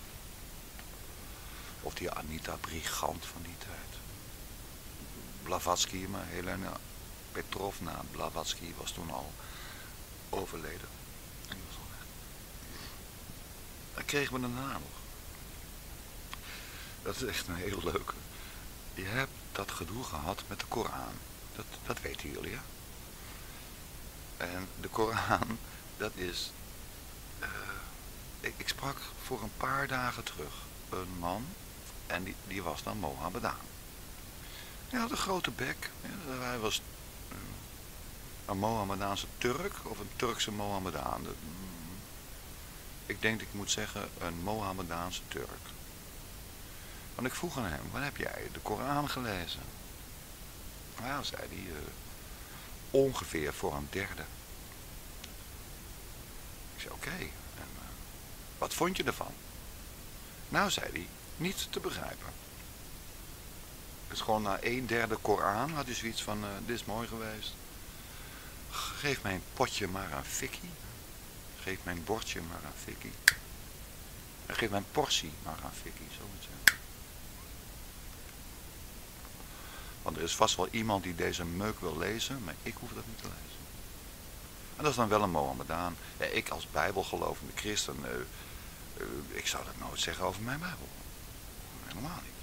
Of die Anita Brigant van die tijd. Blavatsky, maar Helena Petrovna Blavatsky was toen al overleden. En die was al weg. Dan kregen we daarna nog. Dat is echt een heel leuke. Je hebt dat gedoe gehad met de Koran. Dat, dat weten jullie, hè? En de Koran, dat is... Uh, ik, ik sprak voor een paar dagen terug een man... En die, die was dan Mohammedaan. Hij had een grote bek. Hij was een Mohammedaanse Turk of een Turkse Mohammedaan. Ik denk dat ik moet zeggen een Mohammedaanse Turk. Want ik vroeg aan hem, waar heb jij de Koran gelezen? Nou, zei hij, uh, ongeveer voor een derde. Ik zei, oké. Okay. En uh, wat vond je ervan? Nou, zei hij, niet te begrijpen. Dus gewoon na een derde Koran had hij zoiets van, uh, dit is mooi geweest. Geef mijn potje maar aan fikkie. Geef mijn bordje maar aan fikkie. En geef mijn portie maar aan fikkie, zo moet je zeggen. Want er is vast wel iemand die deze meuk wil lezen, maar ik hoef dat niet te lezen. En dat is dan wel een Mohammedaan. Ja, ik als bijbelgelovende christen, uh, uh, ik zou dat nooit zeggen over mijn bijbel. Helemaal niet.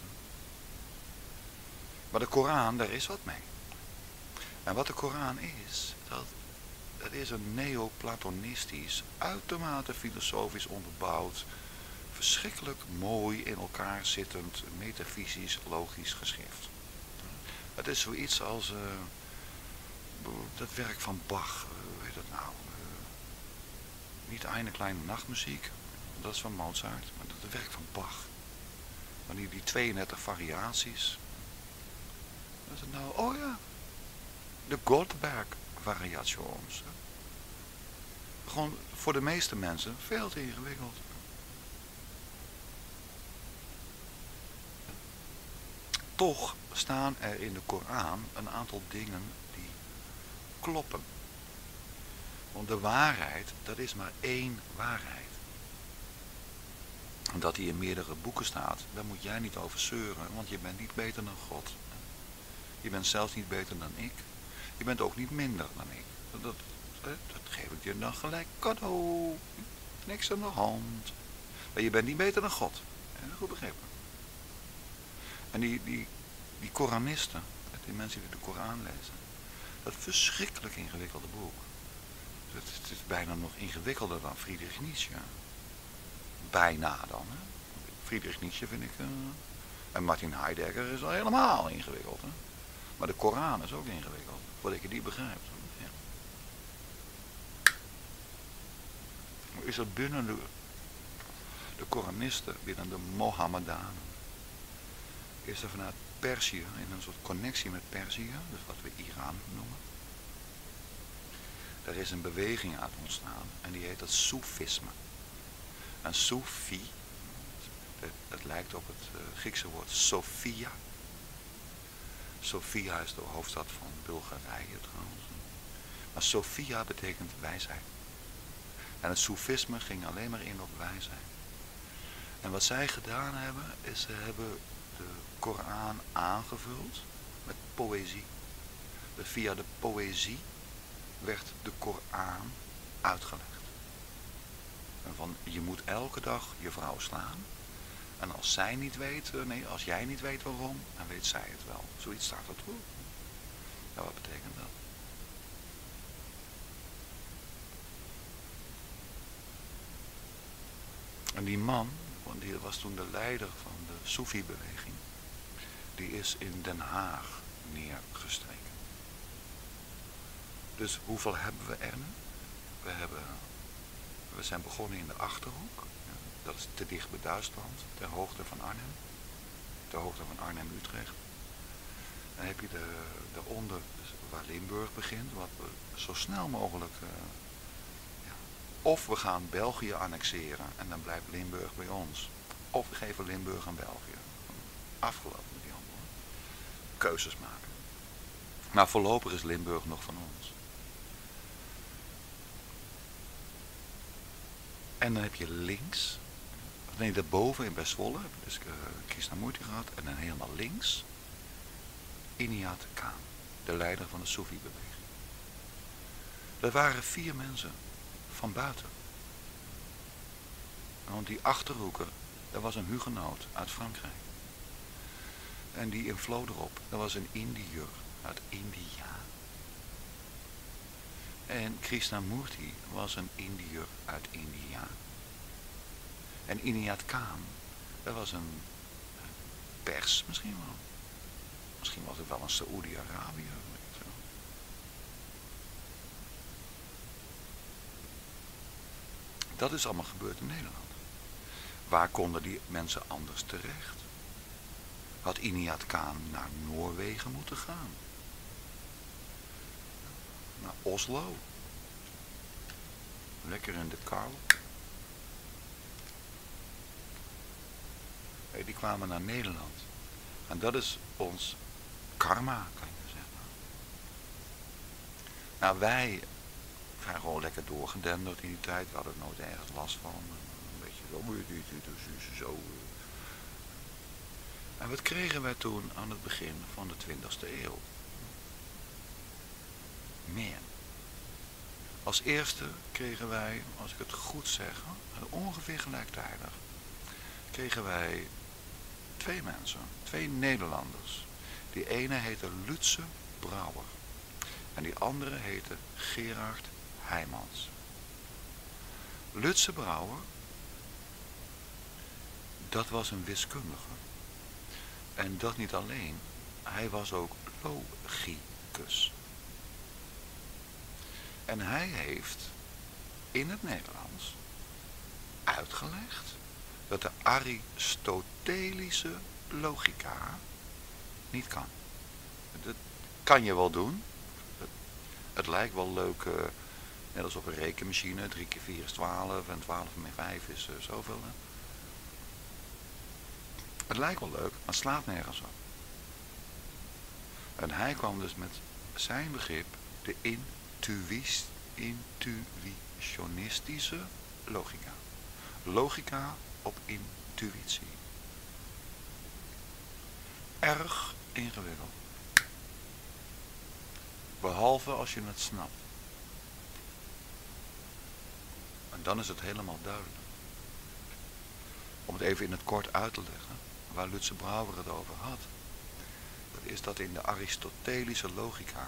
Maar de Koran, daar is wat mee. En wat de Koran is, dat, dat is een neoplatonistisch, uitermate filosofisch onderbouwd, verschrikkelijk mooi in elkaar zittend, metafysisch, logisch geschrift. Het is zoiets als uh, dat werk van Bach, uh, hoe heet dat nou? Uh, niet Eine kleine nachtmuziek, dat is van Mozart, maar dat is het werk van Bach. Maar die, die tweeëndertig variaties. Dat is het nou, oh ja, de Goldberg variations. Gewoon voor de meeste mensen veel te ingewikkeld. Toch staan er in de Koran een aantal dingen die kloppen. Want de waarheid, dat is maar één waarheid. En dat die in meerdere boeken staat, daar moet jij niet over zeuren, want je bent niet beter dan God. Je bent zelfs niet beter dan ik. Je bent ook niet minder dan ik. Dat, dat, dat geef ik je dan gelijk cadeau. Niks aan de hand. Maar je bent niet beter dan God. Goed begrepen. En die, die, die Koranisten, die mensen die de Koran lezen, dat verschrikkelijk ingewikkelde boek. Het, het is bijna nog ingewikkelder dan Friedrich Nietzsche. Bijna dan. Hè? Friedrich Nietzsche vind ik... Uh, en Martin Heidegger is al helemaal ingewikkeld. Hè? Maar de Koran is ook ingewikkeld. Voordat je die begrijpt. Ja. Is er binnen de, de Koranisten, binnen de Mohammedanen, is er vanuit Perzië, in een soort connectie met Perzië, dus wat we Iran noemen. Er is een beweging uit ontstaan en die heet het Soefisme. En Soefi, dat lijkt op het uh, Griekse woord Sophia. Sofia is de hoofdstad van Bulgarije trouwens. Maar Sophia betekent wijsheid. En het Soefisme ging alleen maar in op wijsheid. En wat zij gedaan hebben, is ze hebben de Koran aangevuld met poëzie. Dus via de poëzie werd de Koran uitgelegd. En van, je moet elke dag je vrouw slaan. En als zij niet weet, nee, als jij niet weet waarom, dan weet zij het wel. Zoiets staat er toe. Ja, wat betekent dat? En die man, want die was toen de leider van de Soefi-beweging, die is in Den Haag neergestreken. Dus hoeveel hebben we er nu? We, hebben, we zijn begonnen in de Achterhoek. Dat is te dicht bij Duitsland, ter hoogte van Arnhem. Ter hoogte van Arnhem-Utrecht. Dan heb je de, daaronder, dus waar Limburg begint, wat we zo snel mogelijk... Uh, ja, of we gaan België annexeren en dan blijft Limburg bij ons. Of we geven Limburg aan België. Afgelopen met die andere. Keuzes maken. Maar voorlopig is Limburg nog van ons. En dan heb je links, nee, daarboven in bij Zwolle, heb je dus uh, Krishnamurti gehad. En dan helemaal links, Inayat Khan, de leider van de Soefi-beweging. Er waren vier mensen van buiten. Want die Achterhoeken, dat was een hugenoot uit Frankrijk. En die in Vloderop, dat was een Indiër uit India. En Krishnamurti was een Indiër uit India. En Inayat Khan, dat was een pers misschien wel. Misschien was het wel een Saoedi-Arabië. Dat is allemaal gebeurd in Nederland. Waar konden die mensen anders terecht? Had Inayat Khan naar Noorwegen moeten gaan? Naar Oslo? Lekker in de kou? Hey, die kwamen naar Nederland. En dat is ons karma, kan je zeggen. Nou, wij zijn gewoon lekker doorgedenderd in die tijd. We hadden er nooit ergens last van. Een beetje zo, zo. En wat kregen wij toen aan het begin van de twintigste eeuw? Meer. Als eerste kregen wij, als ik het goed zeg, ongeveer gelijktijdig, kregen wij twee mensen, twee Nederlanders. Die ene heette Lutze Brouwer en die andere heette Gerard Heijmans. Lutze Brouwer, dat was een wiskundige. En dat niet alleen, hij was ook logicus. En hij heeft in het Nederlands uitgelegd dat de Aristotelische logica niet kan. Dat kan je wel doen. Het, het lijkt wel leuk, uh, net als op een rekenmachine. drie keer vier is twaalf en twaalf min vijf is uh, zoveel. Hè? Het lijkt wel leuk, maar het slaat nergens op. En hij kwam dus met zijn begrip de intuïs, intuïtionistische logica. Logica op intuïtie. Erg ingewikkeld. Behalve als je het snapt. En dan is het helemaal duidelijk. Om het even in het kort uit te leggen, waar Lutze Brouwer het over had. Dat is dat in de Aristotelische logica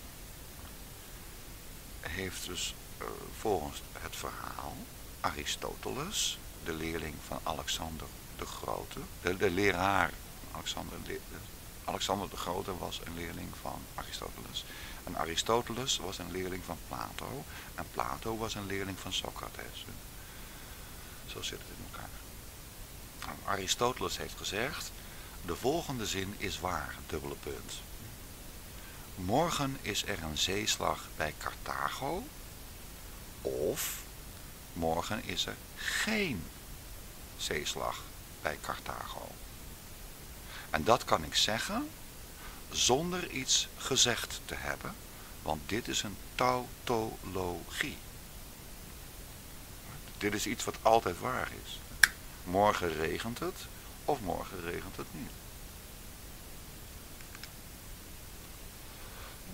heeft dus uh, volgens het verhaal Aristoteles, de leerling van Alexander de Grote, de, de leraar Alexander, de, Alexander de Grote was een leerling van Aristoteles. En Aristoteles was een leerling van Plato en Plato was een leerling van Socrates. Zo zit het in elkaar. Nou, Aristoteles heeft gezegd, de volgende zin is waar, dubbele punt. Morgen is er een zeeslag bij Carthago, of morgen is er geen zeeslag bij Carthago. En dat kan ik zeggen zonder iets gezegd te hebben, want dit is een tautologie. Dit is iets wat altijd waar is. Morgen regent het, of morgen regent het niet.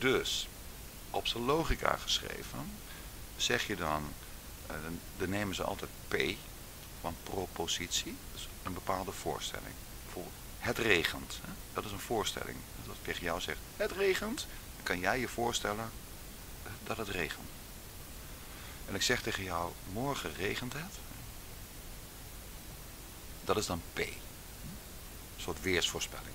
Dus, op zijn logica geschreven, zeg je dan, uh, dan nemen ze altijd P van propositie, dus een bepaalde voorstelling. Bijvoorbeeld, het regent, hè? Dat is een voorstelling. Dus als ik tegen jou zeg, het regent, dan kan jij je voorstellen dat het regent. En ik zeg tegen jou, morgen regent het. Dat is dan P. Een soort weersvoorspelling.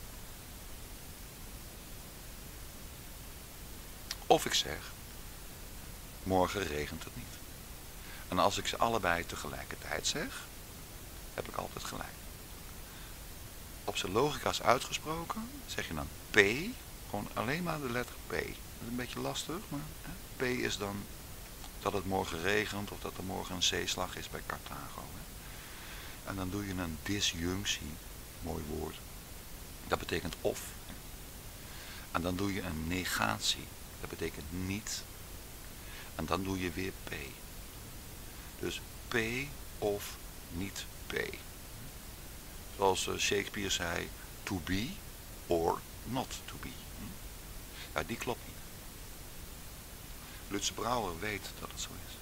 Of ik zeg, morgen regent het niet. En als ik ze allebei tegelijkertijd zeg, heb ik altijd gelijk. Op zijn logica's uitgesproken, zeg je dan P, gewoon alleen maar de letter P. Dat is een beetje lastig, maar hè? P is dan dat het morgen regent of dat er morgen een zeeslag is bij Carthago. Hè? En dan doe je een disjunctie, mooi woord. Dat betekent of. En dan doe je een negatie, dat betekent niet. En dan doe je weer P. Dus P of niet P. Zoals Shakespeare zei, to be or not to be. Ja, die klopt niet. Lutze Brouwer weet dat het zo is.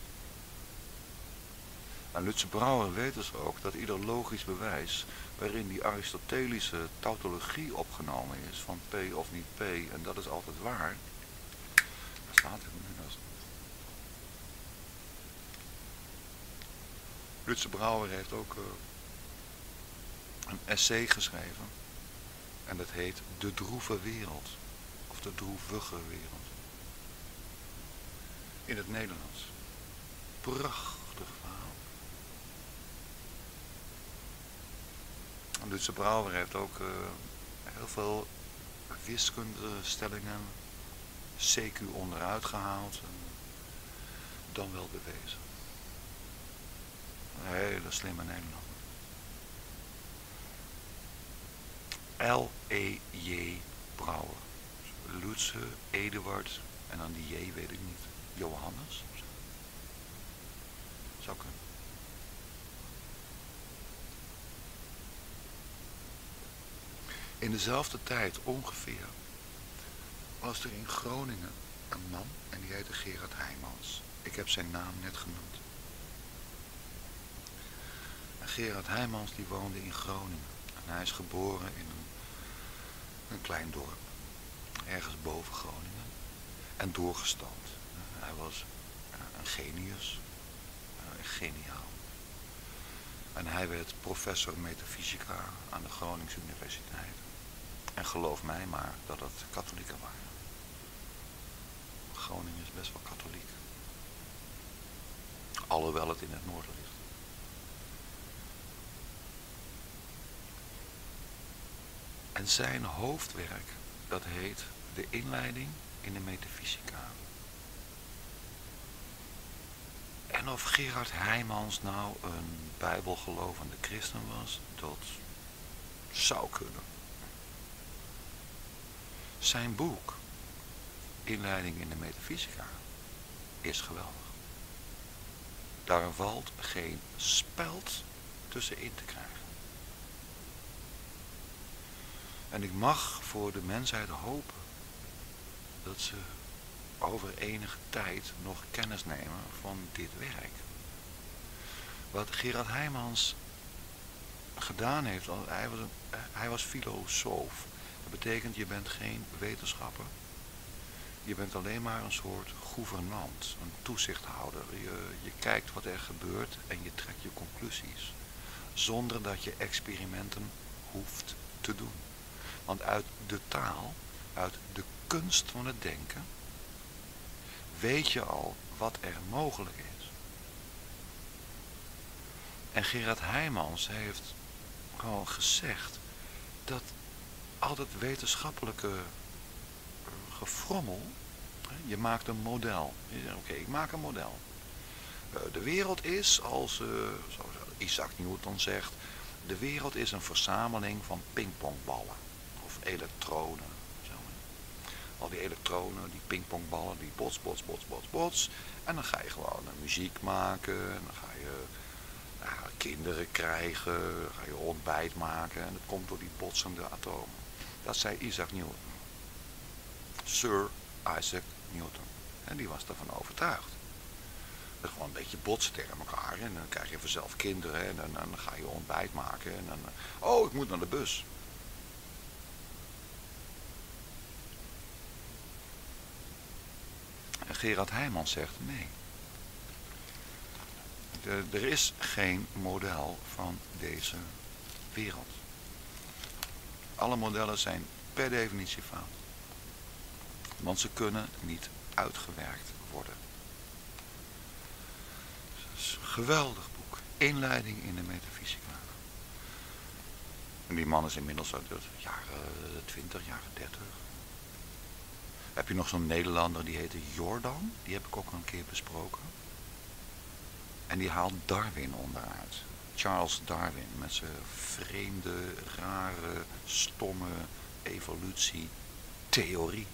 En Lutze Brouwer weet dus ook dat ieder logisch bewijs waarin die Aristotelische tautologie opgenomen is van P of niet P, en dat is altijd waar. Waar staat het nu? Lutze Brouwer heeft ook uh, een essay geschreven. En dat heet De Droeve Wereld. Of De Droevige Wereld. In het Nederlands. Prachtig verhaal. En Lutze Brouwer heeft ook uh, heel veel wiskundestellingen C Q onderuit gehaald. En dan wel bewezen. Een hele slimme Nederlander. L E J Brouwer. Lutze, Eduard en dan die J weet ik niet. Johannes? Zou kunnen. In dezelfde tijd ongeveer was er in Groningen een man en die heette Gerard Heymans. Ik heb zijn naam net genoemd. En Gerard Heymans die woonde in Groningen. En hij is geboren in een, een klein dorp. Ergens boven Groningen. En doorgestoomd. Hij was een genius. Geniaal. En hij werd professor metafysica aan de Groningse Universiteit. En geloof mij maar dat het katholieken waren. Groningen is best wel katholiek. Alhoewel het in het noorden ligt. En zijn hoofdwerk, dat heet De Inleiding in de Metafysica. En of Gerard Heymans nou een bijbelgelovende christen was, dat zou kunnen. Zijn boek, Inleiding in de Metafysica, is geweldig. Daar valt geen speld tussenin te krijgen. En ik mag voor de mensheid hopen dat ze over enige tijd nog kennis nemen van dit werk. Wat Gerard Heymans gedaan heeft, hij was, een, hij was filosoof. Dat betekent, je bent geen wetenschapper. Je bent alleen maar een soort gouvernant, een toezichthouder. Je, je kijkt wat er gebeurt en je trekt je conclusies. Zonder dat je experimenten hoeft te doen. Want uit de taal, uit de kunst van het denken, weet je al wat er mogelijk is. En Gerard Heymans heeft gewoon gezegd dat al dat wetenschappelijke gefrommel, je maakt een model. Je zegt, oké, okay, ik maak een model. De wereld is, als uh, zoals Isaac Newton zegt, de wereld is een verzameling van pingpongballen of elektronen. Al die elektronen, die pingpongballen, die bots, bots, bots, bots, bots. En dan ga je gewoon muziek maken. En dan ga je nou, kinderen krijgen. Dan ga je ontbijt maken. En dat komt door die botsende atomen. Dat zei Isaac Newton. Sir Isaac Newton. En die was ervan overtuigd. Dat gewoon een beetje botsen tegen elkaar. En dan krijg je vanzelf kinderen. En dan, dan ga je ontbijt maken. En dan, oh, ik moet naar de bus. En Gerard Heijmans zegt nee. De, er is geen model van deze wereld. Alle modellen zijn per definitie fout. Want ze kunnen niet uitgewerkt worden. Het is een geweldig boek. Inleiding in de metafysica. En die man is inmiddels uit de jaren twintig, jaren dertig. Heb je nog zo'n Nederlander die heette Jordan? Die heb ik ook al een keer besproken. En die haalt Darwin onderuit. Charles Darwin met zijn vreemde, rare, stomme evolutietheorie.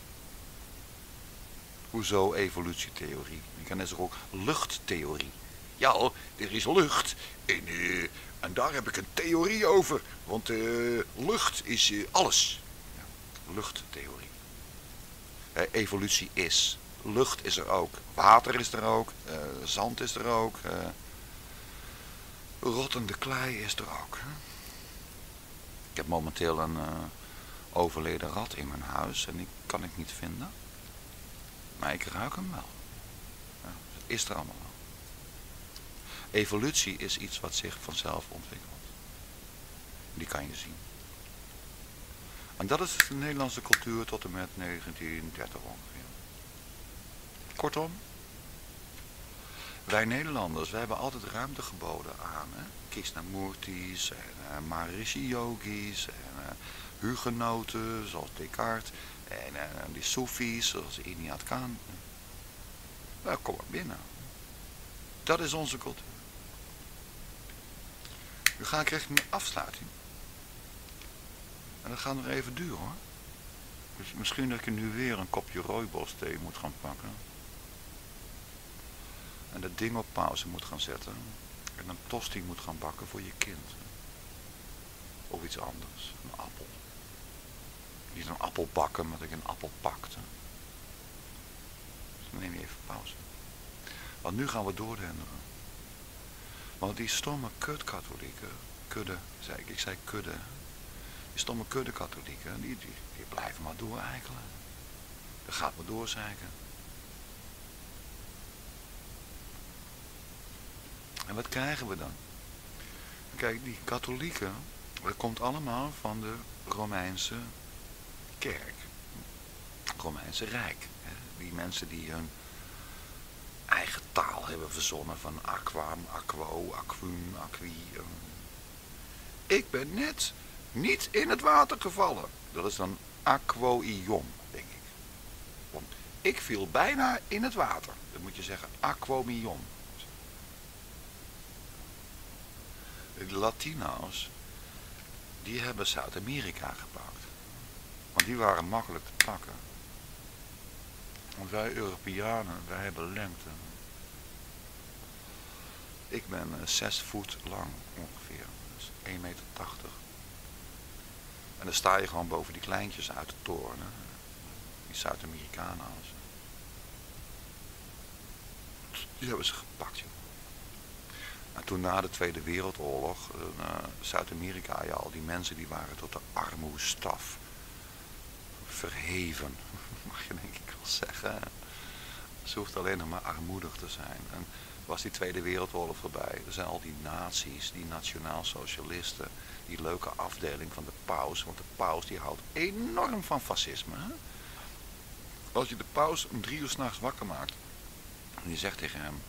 Hoezo evolutietheorie? Je kan net zo ook luchttheorie. Ja, er is lucht en, uh, en daar heb ik een theorie over. Want uh, lucht is uh, alles. Ja, luchttheorie. Uh, evolutie is. Lucht is er ook. Water is er ook. Uh, zand is er ook. Uh, rottende klei is er ook. Hè? Ik heb momenteel een uh, overleden rat in mijn huis en die kan ik niet vinden. Maar ik ruik hem wel. Ja, het is er allemaal wel. Evolutie is iets wat zich vanzelf ontwikkelt. Die kan je zien. En dat is de Nederlandse cultuur tot en met negentien dertig ongeveer. Kortom, wij Nederlanders, wij hebben altijd ruimte geboden aan hè? Krishnamurti's en uh, Maharishi yogis en uh, hugenoten zoals Descartes en uh, die Soefies zoals Inayat Khan. Nou, kom maar binnen. Dat is onze cultuur. Nu ga ik richting de afsluiting. En dat gaat nog even duren hoor. Dus misschien dat ik nu weer een kopje rooibos thee moet gaan pakken. En dat ding op pauze moet gaan zetten. En een tosti moet gaan bakken voor je kind. Of iets anders. Een appel. Niet een appel bakken, maar dat ik een appel pakte. Dus dan neem je even pauze. Want nu gaan we doordenderen. Want die stomme kut-katholieken, kudde, zei ik, ik zei kudde. Die stomme kudde-katholieken, die, die, die blijven maar door eigenlijk. Dat gaat maar doorzeiken. En wat krijgen we dan? Kijk, die katholieken, dat komt allemaal van de Romeinse kerk. Romeinse Rijk. Hè? Die mensen die hun eigen taal hebben verzonnen van aquam, aquo, aquum, aqui. Ik ben net niet in het water gevallen. Dat is dan aquoion, denk ik. Want ik viel bijna in het water. Dan moet je zeggen aquomion. De Latino's, die hebben Zuid-Amerika gepakt. Want die waren makkelijk te pakken. Want wij Europeanen, wij hebben lengte. Ik ben uh, zes voet lang ongeveer. Dus één meter tachtig. En dan sta je gewoon boven die kleintjes uit de toren. Hè? Die Zuid-Amerikanen. Die hebben ze gepakt, joh. En toen na de Tweede Wereldoorlog, uh, Zuid-Amerika, ja, al die mensen die waren tot de armoestaf verheven. Mag je denk ik wel zeggen. Ze hoeft alleen nog maar armoedig te zijn. En was die Tweede Wereldoorlog voorbij. Er zijn al die nazi's, die nationaal-socialisten, die leuke afdeling van de paus. Want de paus die houdt enorm van fascisme. Hè? Als je de paus om drie uur 's nachts wakker maakt. En je zegt tegen hem.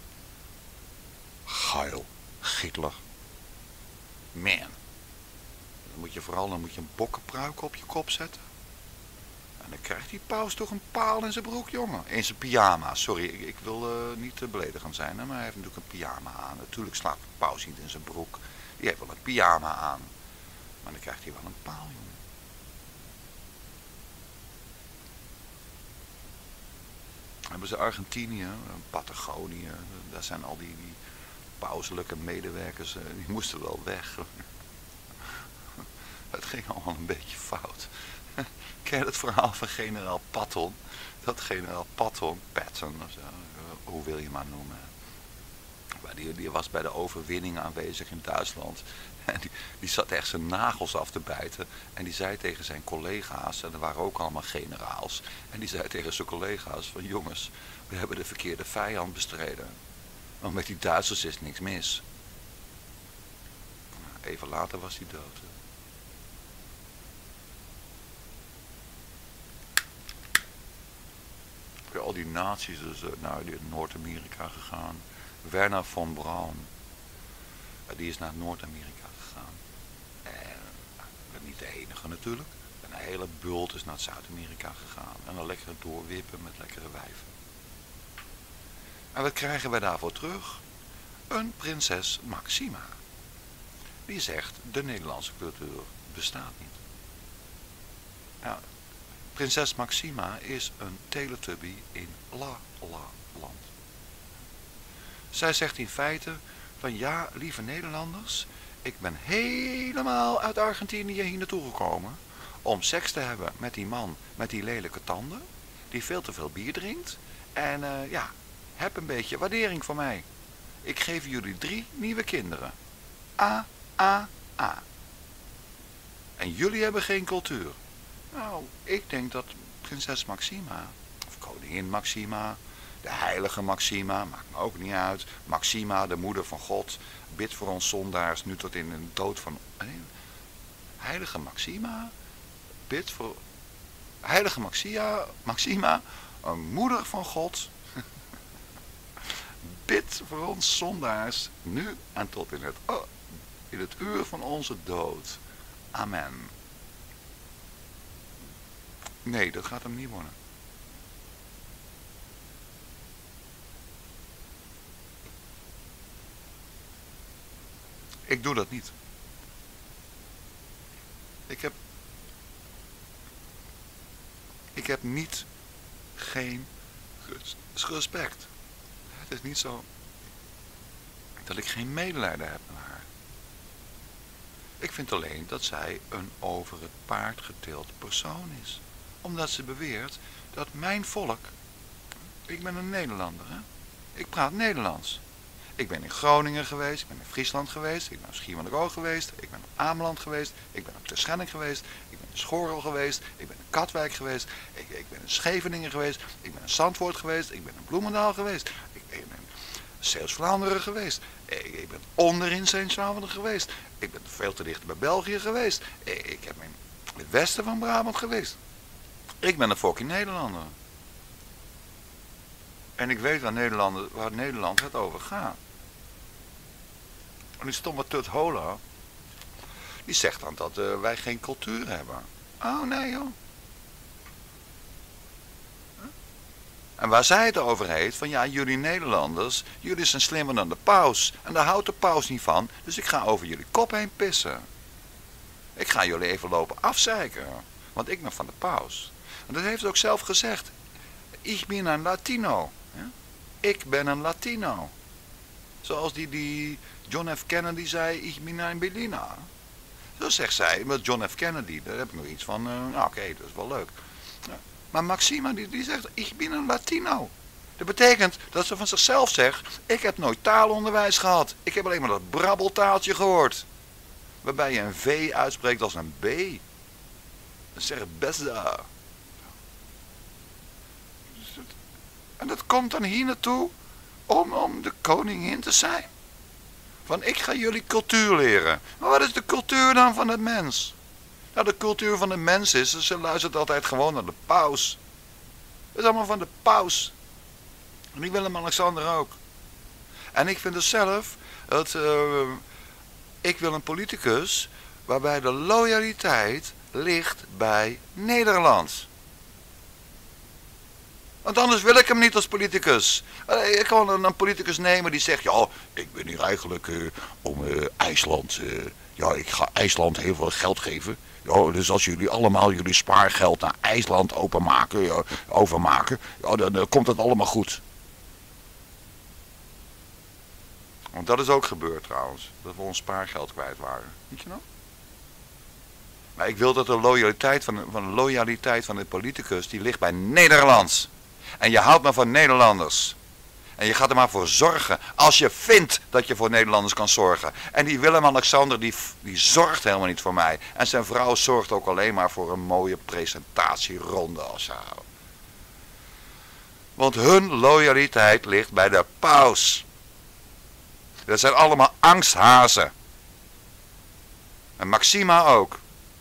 Geil, Hitler. Man. Dan moet je vooral dan moet je een bokkenpruik op je kop zetten. En dan krijgt die paus toch een paal in zijn broek, jongen. In zijn pyjama. Sorry, ik, ik wil uh, niet te beledigend zijn, hè, maar hij heeft natuurlijk een pyjama aan. Natuurlijk slaat de paus niet in zijn broek. Die heeft wel een pyjama aan. Maar dan krijgt hij wel een paal, jongen. Dan hebben ze Argentinië, Patagonië. Daar zijn al die, die pauselijke medewerkers, die moesten wel weg. Het ging allemaal een beetje fout. Ken je het verhaal van generaal Patton? Dat generaal Patton, Patton, of zo, hoe wil je maar noemen. Maar die, die was bij de overwinning aanwezig in Duitsland. En die, die zat echt zijn nagels af te bijten. En die zei tegen zijn collega's, en er waren ook allemaal generaals. En die zei tegen zijn collega's van jongens, we hebben de verkeerde vijand bestreden. Want met die Duitsers is niks mis. Even later was hij dood. Al die nazi's dus naar Noord-Amerika gegaan. Werner von Braun, die is naar Noord-Amerika gegaan. En niet de enige natuurlijk. Een hele bult is naar Zuid-Amerika gegaan. En dan lekker doorwippen met lekkere wijven. En wat krijgen wij daarvoor terug? Een prinses Maxima. Die zegt, de Nederlandse cultuur bestaat niet. Ja, prinses Maxima is een teletubby in La La Land. Zij zegt in feite van ja, lieve Nederlanders, ik ben helemaal uit Argentinië hier naartoe gekomen om seks te hebben met die man met die lelijke tanden, die veel te veel bier drinkt en uh, ja, heb een beetje waardering voor mij. Ik geef jullie drie nieuwe kinderen. A, A, A. En jullie hebben geen cultuur. Nou, ik denk dat prinses Maxima, of koningin Maxima, de heilige Maxima, maakt me ook niet uit. Maxima, de moeder van God, bidt voor ons zondaars, nu tot in de dood van... Nee, heilige Maxima, bidt voor... Heilige Maxia, Maxima, een moeder van God, bidt voor ons zondaars, nu en tot in het, oh, in het uur van onze dood. Amen. Nee, dat gaat hem niet worden. Ik doe dat niet. Ik heb... Ik heb niet geen respect. Het is niet zo dat ik geen medelijden heb met haar. Ik vind alleen dat zij een over het paard getild persoon is. Omdat ze beweert dat mijn volk... Ik ben een Nederlander, hè? Ik praat Nederlands. Ik ben in Groningen geweest, ik ben in Friesland geweest, ik ben op Schiermonnikoog geweest, ik ben op Ameland geweest, ik ben op Terschelling geweest, ik ben in Schorrel geweest, ik ben in Katwijk geweest, ik, ik ben in Scheveningen geweest, ik ben in Zandvoort geweest, ik ben in Bloemendaal geweest, ik, ik ben in Zeeuws-Vlaanderen geweest, ik, ik ben onder in Zeeuws-Vlaanderen geweest, ik ben veel te dicht bij België geweest, ik, ik heb in het westen van Brabant geweest. Ik ben een fucking Nederlander. En ik weet waar Nederland, waar Nederland het over gaat. En die stomme Tut Hola, die zegt dan dat uh, wij geen cultuur hebben. Oh nee joh. En waar zij het over heeft, van ja, jullie Nederlanders, jullie zijn slimmer dan de paus. En daar houdt de paus niet van, dus ik ga over jullie kop heen pissen. Ik ga jullie even lopen afzeiken, want ik ben van de paus. En dat heeft ze ook zelf gezegd. Ik ben een Latino. Ja? Ik ben een Latino. Zoals die, die John F. Kennedy zei, ik ben een Belina. Zo zegt zij, met John F. Kennedy, daar heb ik nog iets van, uh, nou oké, okay, dat is wel leuk. Ja. Maar Maxima die, die zegt, ik ben een Latino. Dat betekent dat ze van zichzelf zegt, ik heb nooit taalonderwijs gehad. Ik heb alleen maar dat brabbeltaaltje gehoord. Waarbij je een V uitspreekt als een B. Dat zegt besta. En dat komt dan hier naartoe om, om de koningin te zijn. Van ik ga jullie cultuur leren. Maar wat is de cultuur dan van het mens? Nou, de cultuur van de mens is, ze luistert altijd gewoon naar de paus. Dat is allemaal van de paus. En ik Willem-Alexander ook. En ik vind het zelf, dat, uh, ik wil een politicus waarbij de loyaliteit ligt bij Nederland. Want anders wil ik hem niet als politicus. Ik kan een, een politicus nemen die zegt, ja, ik ben hier eigenlijk uh, om uh, IJsland, uh, ja, ik ga IJsland heel veel geld geven. Ja, dus als jullie allemaal jullie spaargeld naar IJsland openmaken, ja, overmaken, ja, dan uh, komt het allemaal goed. Want dat is ook gebeurd trouwens, dat we ons spaargeld kwijt waren. Weet je nou? Maar ik wil dat de loyaliteit van, van, de loyaliteit van de politicus, die ligt bij Nederlands. En je houdt maar van Nederlanders. En je gaat er maar voor zorgen. Als je vindt dat je voor Nederlanders kan zorgen. En die Willem-Alexander, die, die zorgt helemaal niet voor mij. En zijn vrouw zorgt ook alleen maar voor een mooie presentatieronde als ze houden. Want hun loyaliteit ligt bij de paus. Dat zijn allemaal angsthazen. En Maxima ook.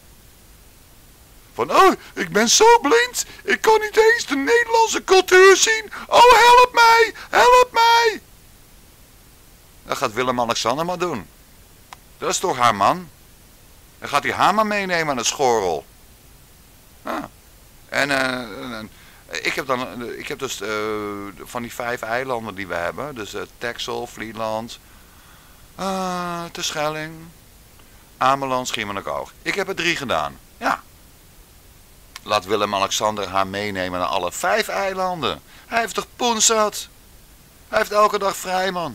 Van, oh, ik ben zo blind. Ik kan niet eens de Nederlandse cultuur zien. Oh, help mij, help mij. Dat gaat Willem-Alexander maar doen. Dat is toch haar man. Dan gaat hij haar maar meenemen aan het schorrel. Ja. En uh, ik heb dan, ik heb dus uh, van die vijf eilanden die we hebben. Dus uh, Texel, Vlieland, uh, Terschelling, Ameland, Schiermonnikoog. Ik heb er drie gedaan. Ja. Laat Willem-Alexander haar meenemen naar alle vijf eilanden. Hij heeft toch poensat? Hij heeft elke dag vrij, man.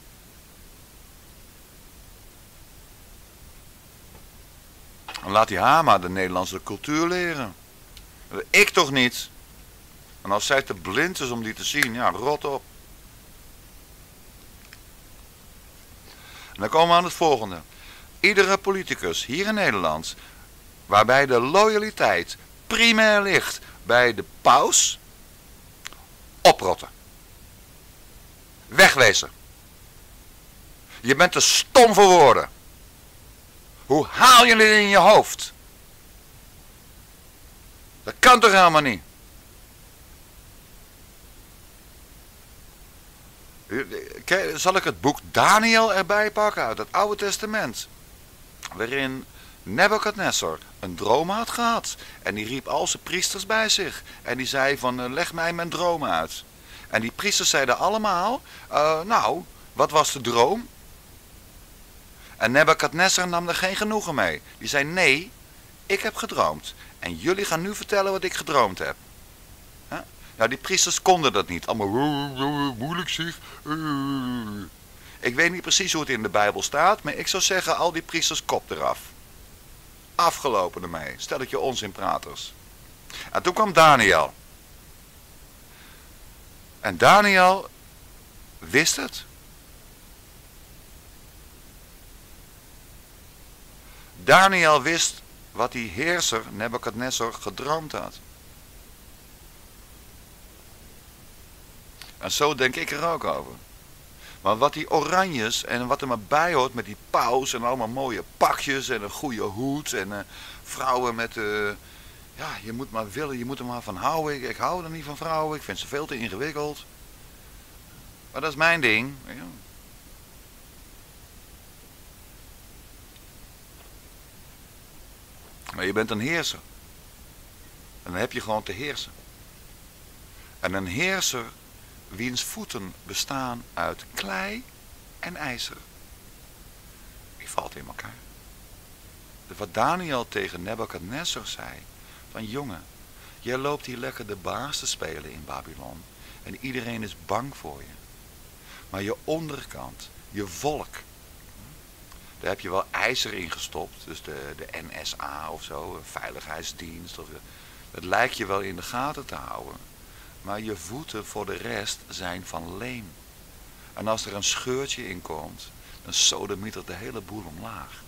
En laat hij haar maar de Nederlandse cultuur leren. Ik toch niet. En als zij te blind is om die te zien, ja, rot op. En dan komen we aan het volgende. Iedere politicus hier in Nederland, waarbij de loyaliteit primair ligt bij de paus, oprotten. Wegwezen. Je bent te stom voor woorden. Hoe haal je dit in je hoofd? Dat kan toch helemaal niet? Zal ik het boek Daniel erbij pakken uit het Oude Testament? Waarin Nebukadnezar een droom had gehad. En die riep al zijn priesters bij zich. En die zei van, leg mij mijn droom uit. En die priesters zeiden allemaal, uh, nou, wat was de droom? En Nebukadnezar nam er geen genoegen mee. Die zei, nee, ik heb gedroomd. En jullie gaan nu vertellen wat ik gedroomd heb. Huh? Nou, die priesters konden dat niet. Allemaal, moeilijk zeg. Ik weet niet precies hoe het in de Bijbel staat, maar ik zou zeggen, al die priesters kop eraf. Afgelopen ermee. Stel het je onzinpraters. En toen kwam Daniel. En Daniel wist het. Daniel wist wat die heerser Nebukadnezar gedroomd had. En zo denk ik er ook over. Maar wat die oranjes en wat er maar bij hoort met die paus en allemaal mooie pakjes en een goede hoed en uh, vrouwen met, uh, ja, je moet maar willen, je moet er maar van houden. Ik, ik hou er niet van vrouwen, ik vind ze veel te ingewikkeld. Maar dat is mijn ding. Ja. Maar je bent een heerser. En dan heb je gewoon te heersen. En een heerser wiens voeten bestaan uit klei en ijzer. Die valt in elkaar. Wat Daniel tegen Nebukadnezar zei, van jongen, jij loopt hier lekker de baas te spelen in Babylon en iedereen is bang voor je. Maar je onderkant, je volk, daar heb je wel ijzer in gestopt, dus de, de N S A of zo, een veiligheidsdienst, of, dat lijkt je wel in de gaten te houden. Maar je voeten voor de rest zijn van leem. En als er een scheurtje in komt, dan sodemietert de hele boel omlaag.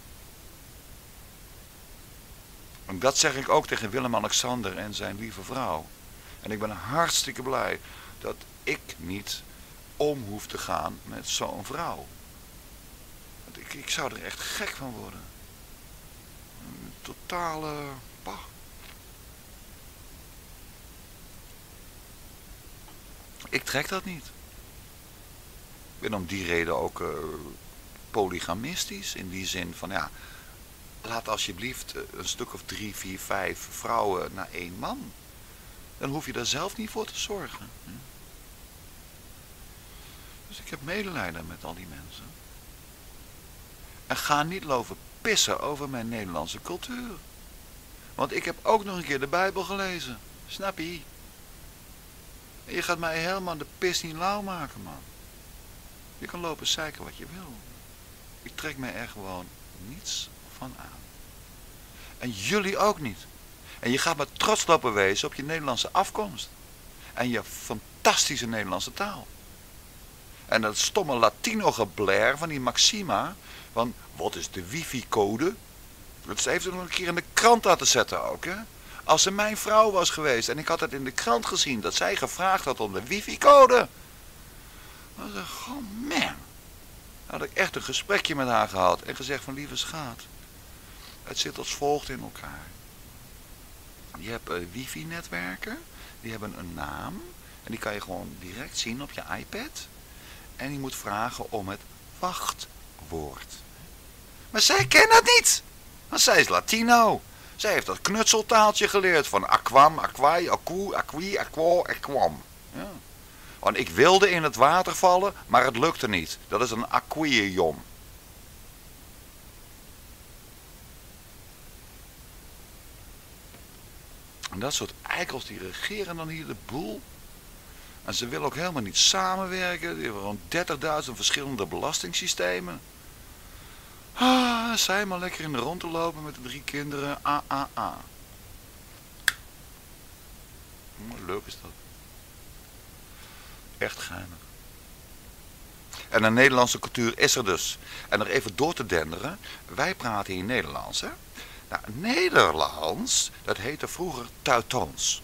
En dat zeg ik ook tegen Willem-Alexander en zijn lieve vrouw. En ik ben hartstikke blij dat ik niet om hoef te gaan met zo'n vrouw. Want ik, ik zou er echt gek van worden. Een totale... Bah. Ik trek dat niet. Ik ben om die reden ook uh, polygamistisch. In die zin van ja, laat alsjeblieft een stuk of drie, vier, vijf vrouwen naar één man. Dan hoef je daar zelf niet voor te zorgen. Dus ik heb medelijden met al die mensen. En ga niet lopen pissen over mijn Nederlandse cultuur. Want ik heb ook nog een keer de Bijbel gelezen. Snap je? En je gaat mij helemaal de pis niet lauw maken, man. Je kan lopen zeiken wat je wil. Ik trek mij er gewoon niets van aan. En jullie ook niet. En je gaat met trots lopen wezen op je Nederlandse afkomst. En je fantastische Nederlandse taal. En dat stomme Latino geblair van die Maxima. Van, wat is de wifi-code? Dat heeft ze nog een keer in de krant laten zetten ook, hè. Als ze mijn vrouw was geweest en ik had het in de krant gezien dat zij gevraagd had om de wifi-code. Dan zei ik, oh man. Dan had ik echt een gesprekje met haar gehad en gezegd van, lieve schat. Het zit als volgt in elkaar. Je hebt uh, wifi-netwerken, die hebben een naam. En die kan je gewoon direct zien op je iPad. En je moet vragen om het wachtwoord. Maar zij kent dat niet. Want zij is Latino. Zij heeft dat knutseltaaltje geleerd van aquam, aquai, aquu, aqui, aquo, aquam. Ja. Want ik wilde in het water vallen, maar het lukte niet. Dat is een aquarium. En dat soort eikels die regeren dan hier de boel. En ze willen ook helemaal niet samenwerken. Die hebben gewoon dertigduizend verschillende belastingssystemen. Ah, zij maar lekker in de rond te lopen met de drie kinderen. Ah, ah, ah. Leuk is dat. Echt geinig. En de Nederlandse cultuur is er dus. En er even door te denderen. Wij praten hier Nederlands, hè. Nou, Nederlands, dat heette vroeger Teutoons.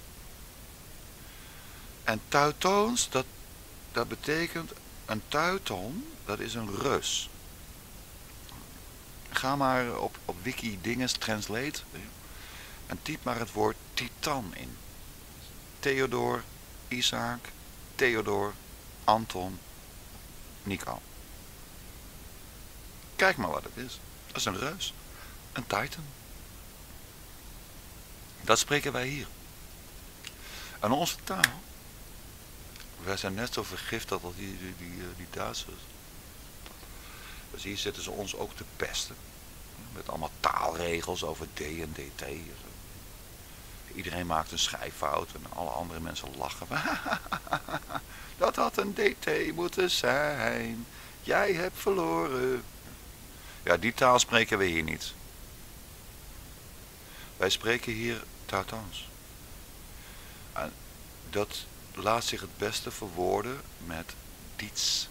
En Teutoons, dat, dat betekent, een Teuton, dat is een reus. Ga maar op, op Wiki Dinges Translate en typ maar het woord Titan in. Theodor, Isaac, Theodor, Anton, Nico. Kijk maar wat het is. Dat is een reus. Een Titan. Dat spreken wij hier. En onze taal. Wij zijn net zo vergiftigd als die, die, die, die Duitsers. Dus hier zitten ze ons ook te pesten. Met allemaal taalregels over D en D T. Iedereen maakt een schrijffout en alle andere mensen lachen. Dat had een D T moeten zijn. Jij hebt verloren. Ja, die taal spreken we hier niet. Wij spreken hier Teutoons. En dat laat zich het beste verwoorden met diets.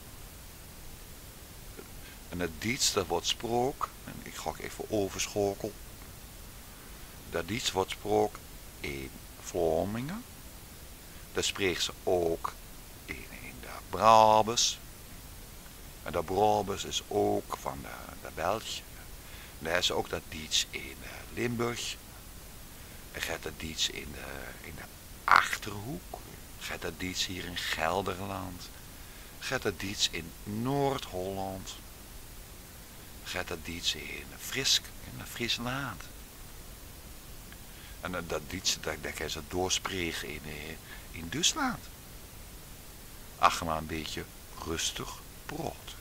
En het diets, dat wordt sprook. En ik ga even overschakelen. Dat diets wordt sprook in Vlamingen. Dat spreekt ze ook in, in de Brabus. En de Brabus is ook van de, de België. En daar is ook dat diets in Limburg. En gaat dat diets in de, in de Achterhoek. Gaat dat diets hier in Gelderland. Gaat dat diets in Noord-Holland. Gaat dat diets in Frisk, in Friesland. En dat diets, dat, dat kan ze doorspreken in, in Duitsland. Ach, maar een beetje rustig brood.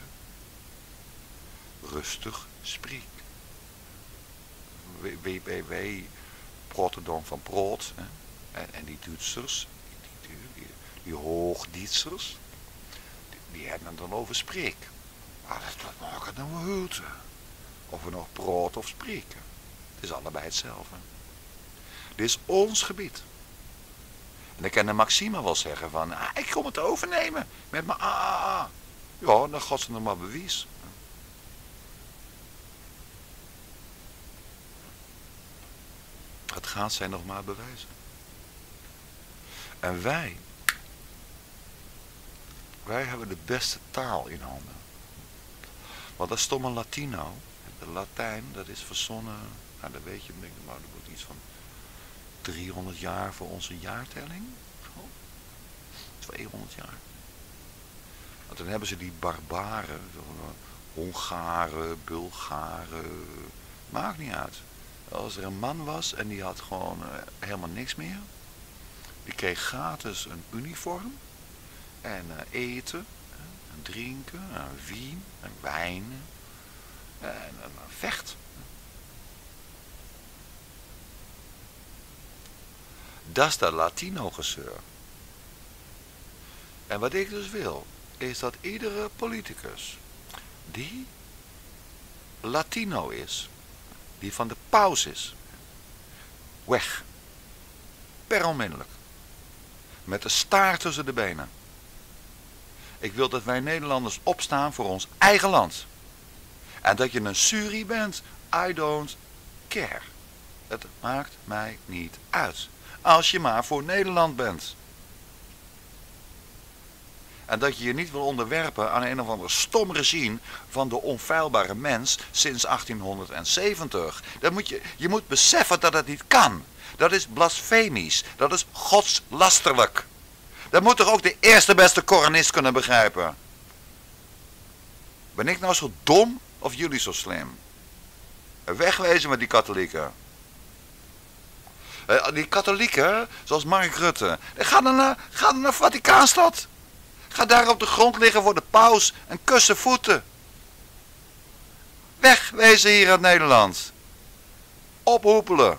Rustig spreek. Wij, wij, wij, wij praten dan van brood. Hè? En, en die Duitsers, die, die, die, die Hoogduitsers, die, die hebben het dan over spreek. Maar dat, dat maakt het nou uit. Of we nog praten of spreken. Het is allebei hetzelfde. Dit is ons gebied. En dan kan de Maxima wel zeggen van, ah, ik kom het overnemen met mijn A A A. Ja, dan gaat ze nog maar bewijs. Het gaat zij nog maar bewijzen. En wij, wij hebben de beste taal in handen. Want dat stomme Latino, de Latijn, dat is verzonnen, nou dat weet je, denk ik, maar dat wordt iets van driehonderd jaar voor onze jaartelling. Oh, tweehonderd jaar. Want dan hebben ze die barbaren, Hongaren, Bulgaren, maakt niet uit. Als er een man was en die had gewoon uh, helemaal niks meer. Die kreeg gratis een uniform. En uh, eten. En drinken. En wien. En wijn. En een vecht. Dat is dat Latino gezeur. En wat ik dus wil. Is dat iedere politicus. Die Latino is. Die van de paus is. Weg. Per onmiddellijk. Met de staart tussen de benen. Ik wil dat wij Nederlanders opstaan voor ons eigen land. En dat je een Suri bent, I don't care. Het maakt mij niet uit. Als je maar voor Nederland bent. En dat je je niet wil onderwerpen aan een of ander stom regime van de onfeilbare mens sinds achttienhonderdzeventig. Dat moet je, je moet beseffen dat het niet kan. Dat is blasfemisch. Dat is godslasterlijk. Dat moet toch ook de eerste beste Koranist kunnen begrijpen. Ben ik nou zo dom of jullie zo slim? Wegwezen met die katholieken. Die katholieken, zoals Mark Rutte, ga dan naar, ga dan naar Vaticaanstad. Ga daar op de grond liggen voor de paus en kussen voeten. Wegwezen hier uit Nederland. Ophoepelen.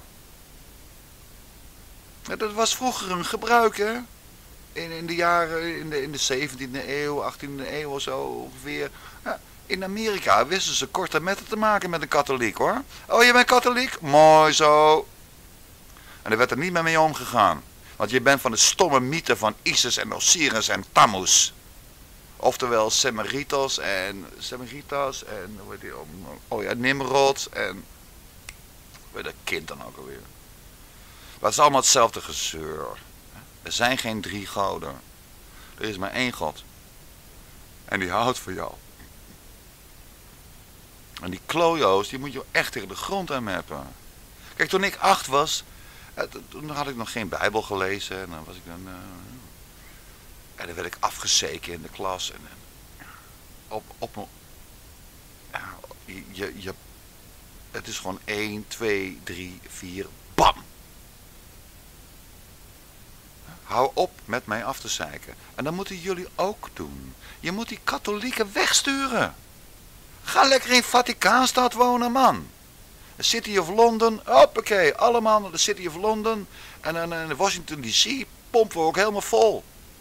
Dat was vroeger een gebruik, hè. In, in de jaren, in de, in de zeventiende eeuw, achttiende eeuw of zo ongeveer. Ja, in Amerika wisten ze korte metten te maken met een katholiek, hoor. Oh, je bent katholiek? Mooi zo. En er werd er niet meer mee omgegaan. Want je bent van de stomme mythe van Isis en Osiris en Tammuz. Oftewel Semeritos en Semeritas en hoe heet die, oh ja, Nimrod en hoe heet dat kind dan ook alweer. Maar het is allemaal hetzelfde gezeur. Er zijn geen drie goden. Er is maar één God. En die houdt van jou. En die klojo's, die moet je echt tegen de grond aanmeppen. Kijk, toen ik acht was, toen had ik nog geen Bijbel gelezen. En dan was ik dan... Uh, en dan werd ik afgezeken in de klas. En, en op, op mijn... Ja, je, je, het is gewoon één, twee, drie, vier, bam! Hou op met mij af te zeiken. En dat moeten jullie ook doen. Je moet die katholieken wegsturen. Ga lekker in Vaticaanstad wonen, man. De City of London, hoppakee, allemaal naar de City of London. En dan in Washington D C pompen we ook helemaal vol.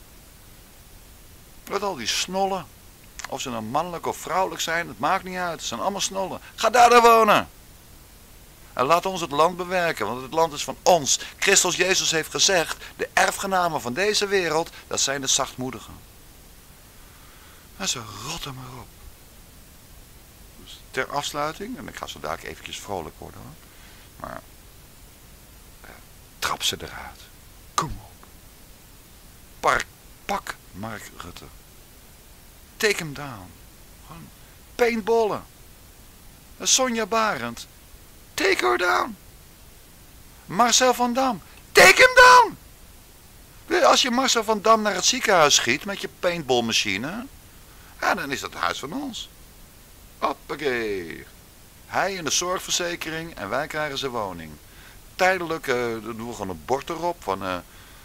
Met al die snollen. Of ze nou mannelijk of vrouwelijk zijn, het maakt niet uit. Het zijn allemaal snollen. Ga daar dan wonen. En laat ons het land bewerken, want het land is van ons. Christus Jezus heeft gezegd, de erfgenamen van deze wereld, dat zijn de zachtmoedigen. En ze rotten maar op. Dus ter afsluiting, en ik ga zo dadelijk eventjes vrolijk worden hoor. Maar, eh, trap ze eruit. Kom op. Park, pak Mark Rutte. Take hem down. Gewoon paintballen. Sonja Barend. Take her down. Marcel van Dam. Take him down. Als je Marcel van Dam naar het ziekenhuis schiet met je paintballmachine. Ja, dan is dat huis van ons. Hoppakee. Hij in de zorgverzekering en wij krijgen zijn woning. Tijdelijk uh, doen we gewoon een bord erop van... Uh,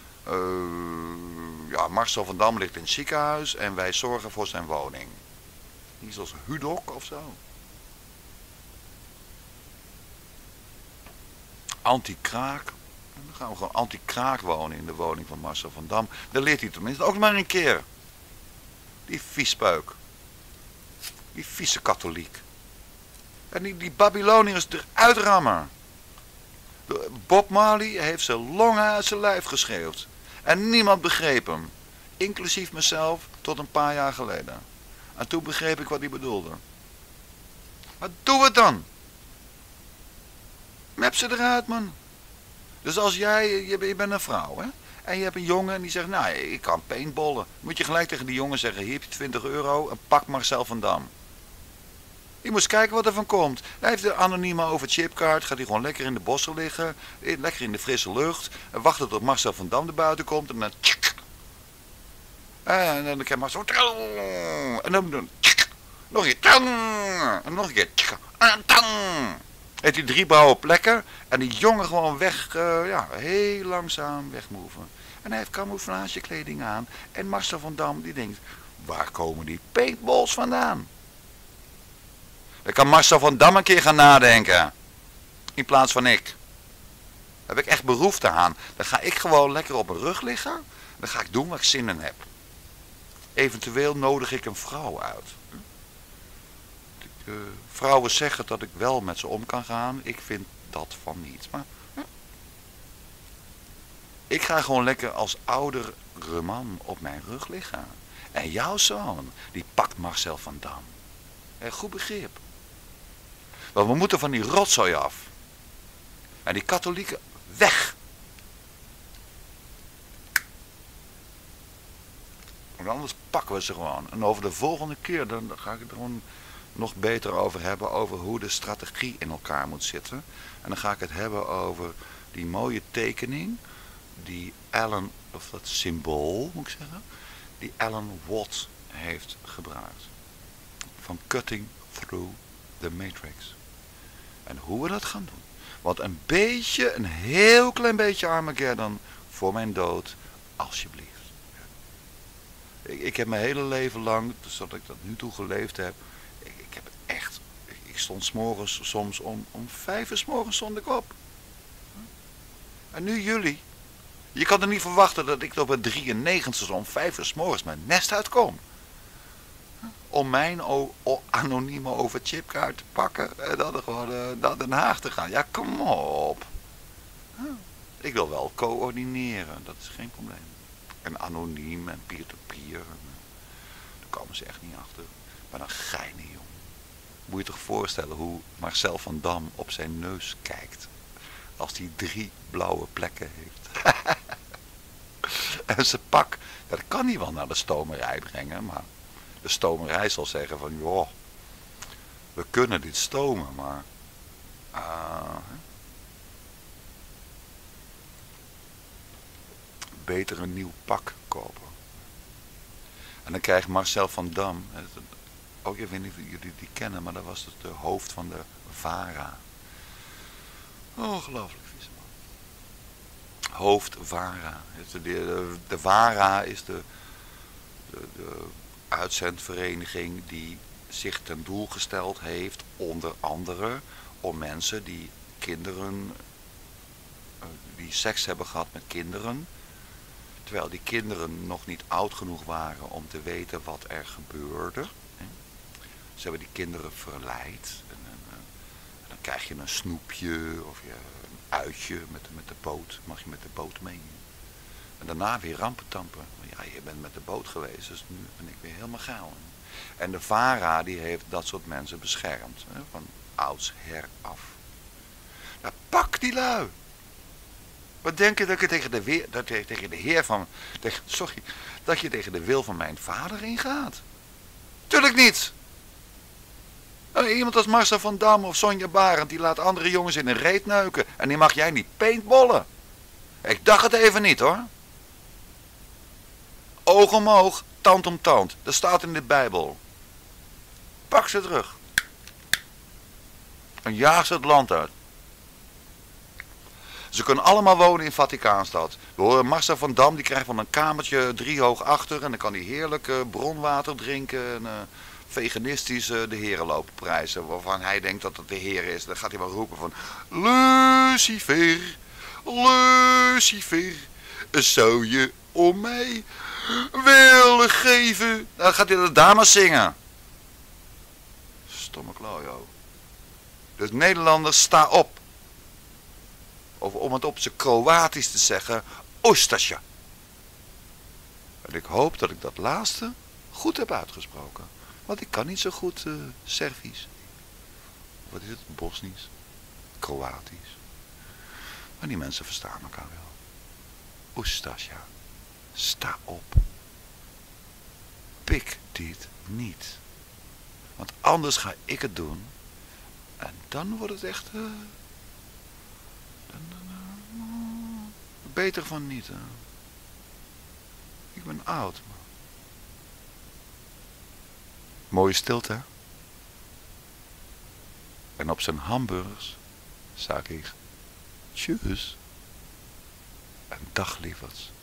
uh, ja, Marcel van Dam ligt in het ziekenhuis en wij zorgen voor zijn woning. Niet zoals Hudok of zo. Anti-kraak. Dan gaan we gewoon anti-kraak wonen in de woning van Marcel van Dam. Dan leert hij tenminste ook maar een keer. Die viespeuk. Die vieze katholiek. En die, die Babyloniërs eruit rammen. Bob Marley heeft zijn longen uit zijn lijf geschreeuwd. En niemand begreep hem. Inclusief mezelf tot een paar jaar geleden. En toen begreep ik wat hij bedoelde. Wat doen we dan? Mep ze eruit, man. Dus als jij, je, je bent een vrouw, hè? En je hebt een jongen en die zegt, nou, ik kan paintballen. Moet je gelijk tegen die jongen zeggen, hier heb je twintig euro en pak Marcel van Dam. Je moet kijken wat er van komt. Hij heeft de anonieme overchipkaart, gaat hij gewoon lekker in de bossen liggen, lekker in de frisse lucht, en wachten tot Marcel van Dam er buiten komt en dan... En dan krijg Marcel... En dan... Nog een keer... En nog een keer... En dan... Heeft hij drie blauwe plekken en die jongen gewoon weg, uh, ja, heel langzaam wegmoven. En hij heeft camouflagekleding aan en Marcel van Dam die denkt, waar komen die paintballs vandaan? Dan kan Marcel van Dam een keer gaan nadenken, in plaats van ik. Daar heb ik echt behoefte aan. Dan ga ik gewoon lekker op mijn rug liggen, dan ga ik doen wat ik zin in heb. Eventueel nodig ik een vrouw uit. Uh, vrouwen zeggen dat ik wel met ze om kan gaan. Ik vind dat van niet. Maar, ja. Ik ga gewoon lekker als oudere man op mijn rug liggen. En jouw zoon, die pakt Marcel van Dam. Eh, goed begrip. Want we moeten van die rotzooi af. En die katholieken weg. Want anders pakken we ze gewoon. En over de volgende keer, dan ga ik er gewoon nog beter over hebben. Over hoe de strategie in elkaar moet zitten. En dan ga ik het hebben over die mooie tekening. Die Alan, of dat symbool moet ik zeggen. Die Alan Watt heeft gebruikt. Van cutting through the matrix. En hoe we dat gaan doen. Want een beetje, een heel klein beetje Armageddon voor mijn dood, alsjeblieft. Ik, ik heb mijn hele leven lang, dus dat ik dat nu toe geleefd heb, ik, ik heb het echt, ik, ik stond 's morgens soms om, om vijf uur 's morgens stond ik op. En nu jullie. Je kan er niet verwachten dat ik op het drieënnegentigste om vijf uur 's morgens mijn nest uitkom. Om mijn o o anonieme overchipkaart te pakken en dan gewoon uh, naar Den Haag te gaan. Ja, kom op. Ik wil wel coördineren, dat is geen probleem. En anoniem en peer-to-peer. Daar komen ze echt niet achter. Maar dan geinen, jongen. Moet je toch voorstellen hoe Marcel van Dam op zijn neus kijkt. Als hij drie blauwe plekken heeft. En zijn pak, dat kan hij wel naar de stomerij brengen, maar de stomerij zal zeggen van, joh, we kunnen dit stomen, maar uh, beter een nieuw pak kopen. En dan krijgt Marcel van Dam, ook ik weet niet of jullie die kennen, maar dat was het de hoofd van de VARA. Ongelooflijk vies man. Hoofd VARA. De, de, de VARA is de, de, de uitzendvereniging die zich ten doel gesteld heeft, onder andere, om mensen die kinderen, die seks hebben gehad met kinderen, terwijl die kinderen nog niet oud genoeg waren om te weten wat er gebeurde. Ze hebben die kinderen verleid. En, en, en dan krijg je een snoepje of je, een uitje met, met de boot. Mag je met de boot mee. En daarna weer rampentampen. Ja, je bent met de boot geweest, dus nu ben ik weer helemaal geil. En de VARA die heeft dat soort mensen beschermd. Hè, van oudsher af. Nou, pak die lui. Wat denk je dat je tegen de, weer, dat je tegen de heer van... Tegen, sorry, dat je tegen de wil van mijn vader ingaat? Tuurlijk niet. Nou, iemand als Marcel van Dam of Sonja Barend, die laat andere jongens in een reet neuken. En die mag jij niet paintballen. Ik dacht het even niet hoor. Oog om oog, tand om tand. Dat staat in de Bijbel. Pak ze terug. En jaag ze het land uit. Ze kunnen allemaal wonen in Vaticaanstad. We horen Marcel van Dam, die krijgt van een kamertje driehoog achter. En dan kan hij heerlijk uh, bronwater drinken. En uh, veganistisch uh, de heren lopen prijzen. Waarvan hij denkt dat het de heer is. Dan gaat hij wel roepen van... Lucifer, Lucifer, zou je om mij willen geven? Dan gaat hij de dames zingen. Stomme klojo. Dus Nederlanders, sta op. Of om het op zijn Kroatisch te zeggen, Ostasja. En ik hoop dat ik dat laatste goed heb uitgesproken. Want ik kan niet zo goed uh, Servisch. Wat is het? Bosnisch. Kroatisch. Maar die mensen verstaan elkaar wel. Ostasja. Sta op. Pik dit niet. Want anders ga ik het doen. En dan wordt het echt... Uh, beter van niet. Hè. Ik ben oud. Man. Mooie stilte. En op zijn hamburgers zag ik tjus en dag lieverds.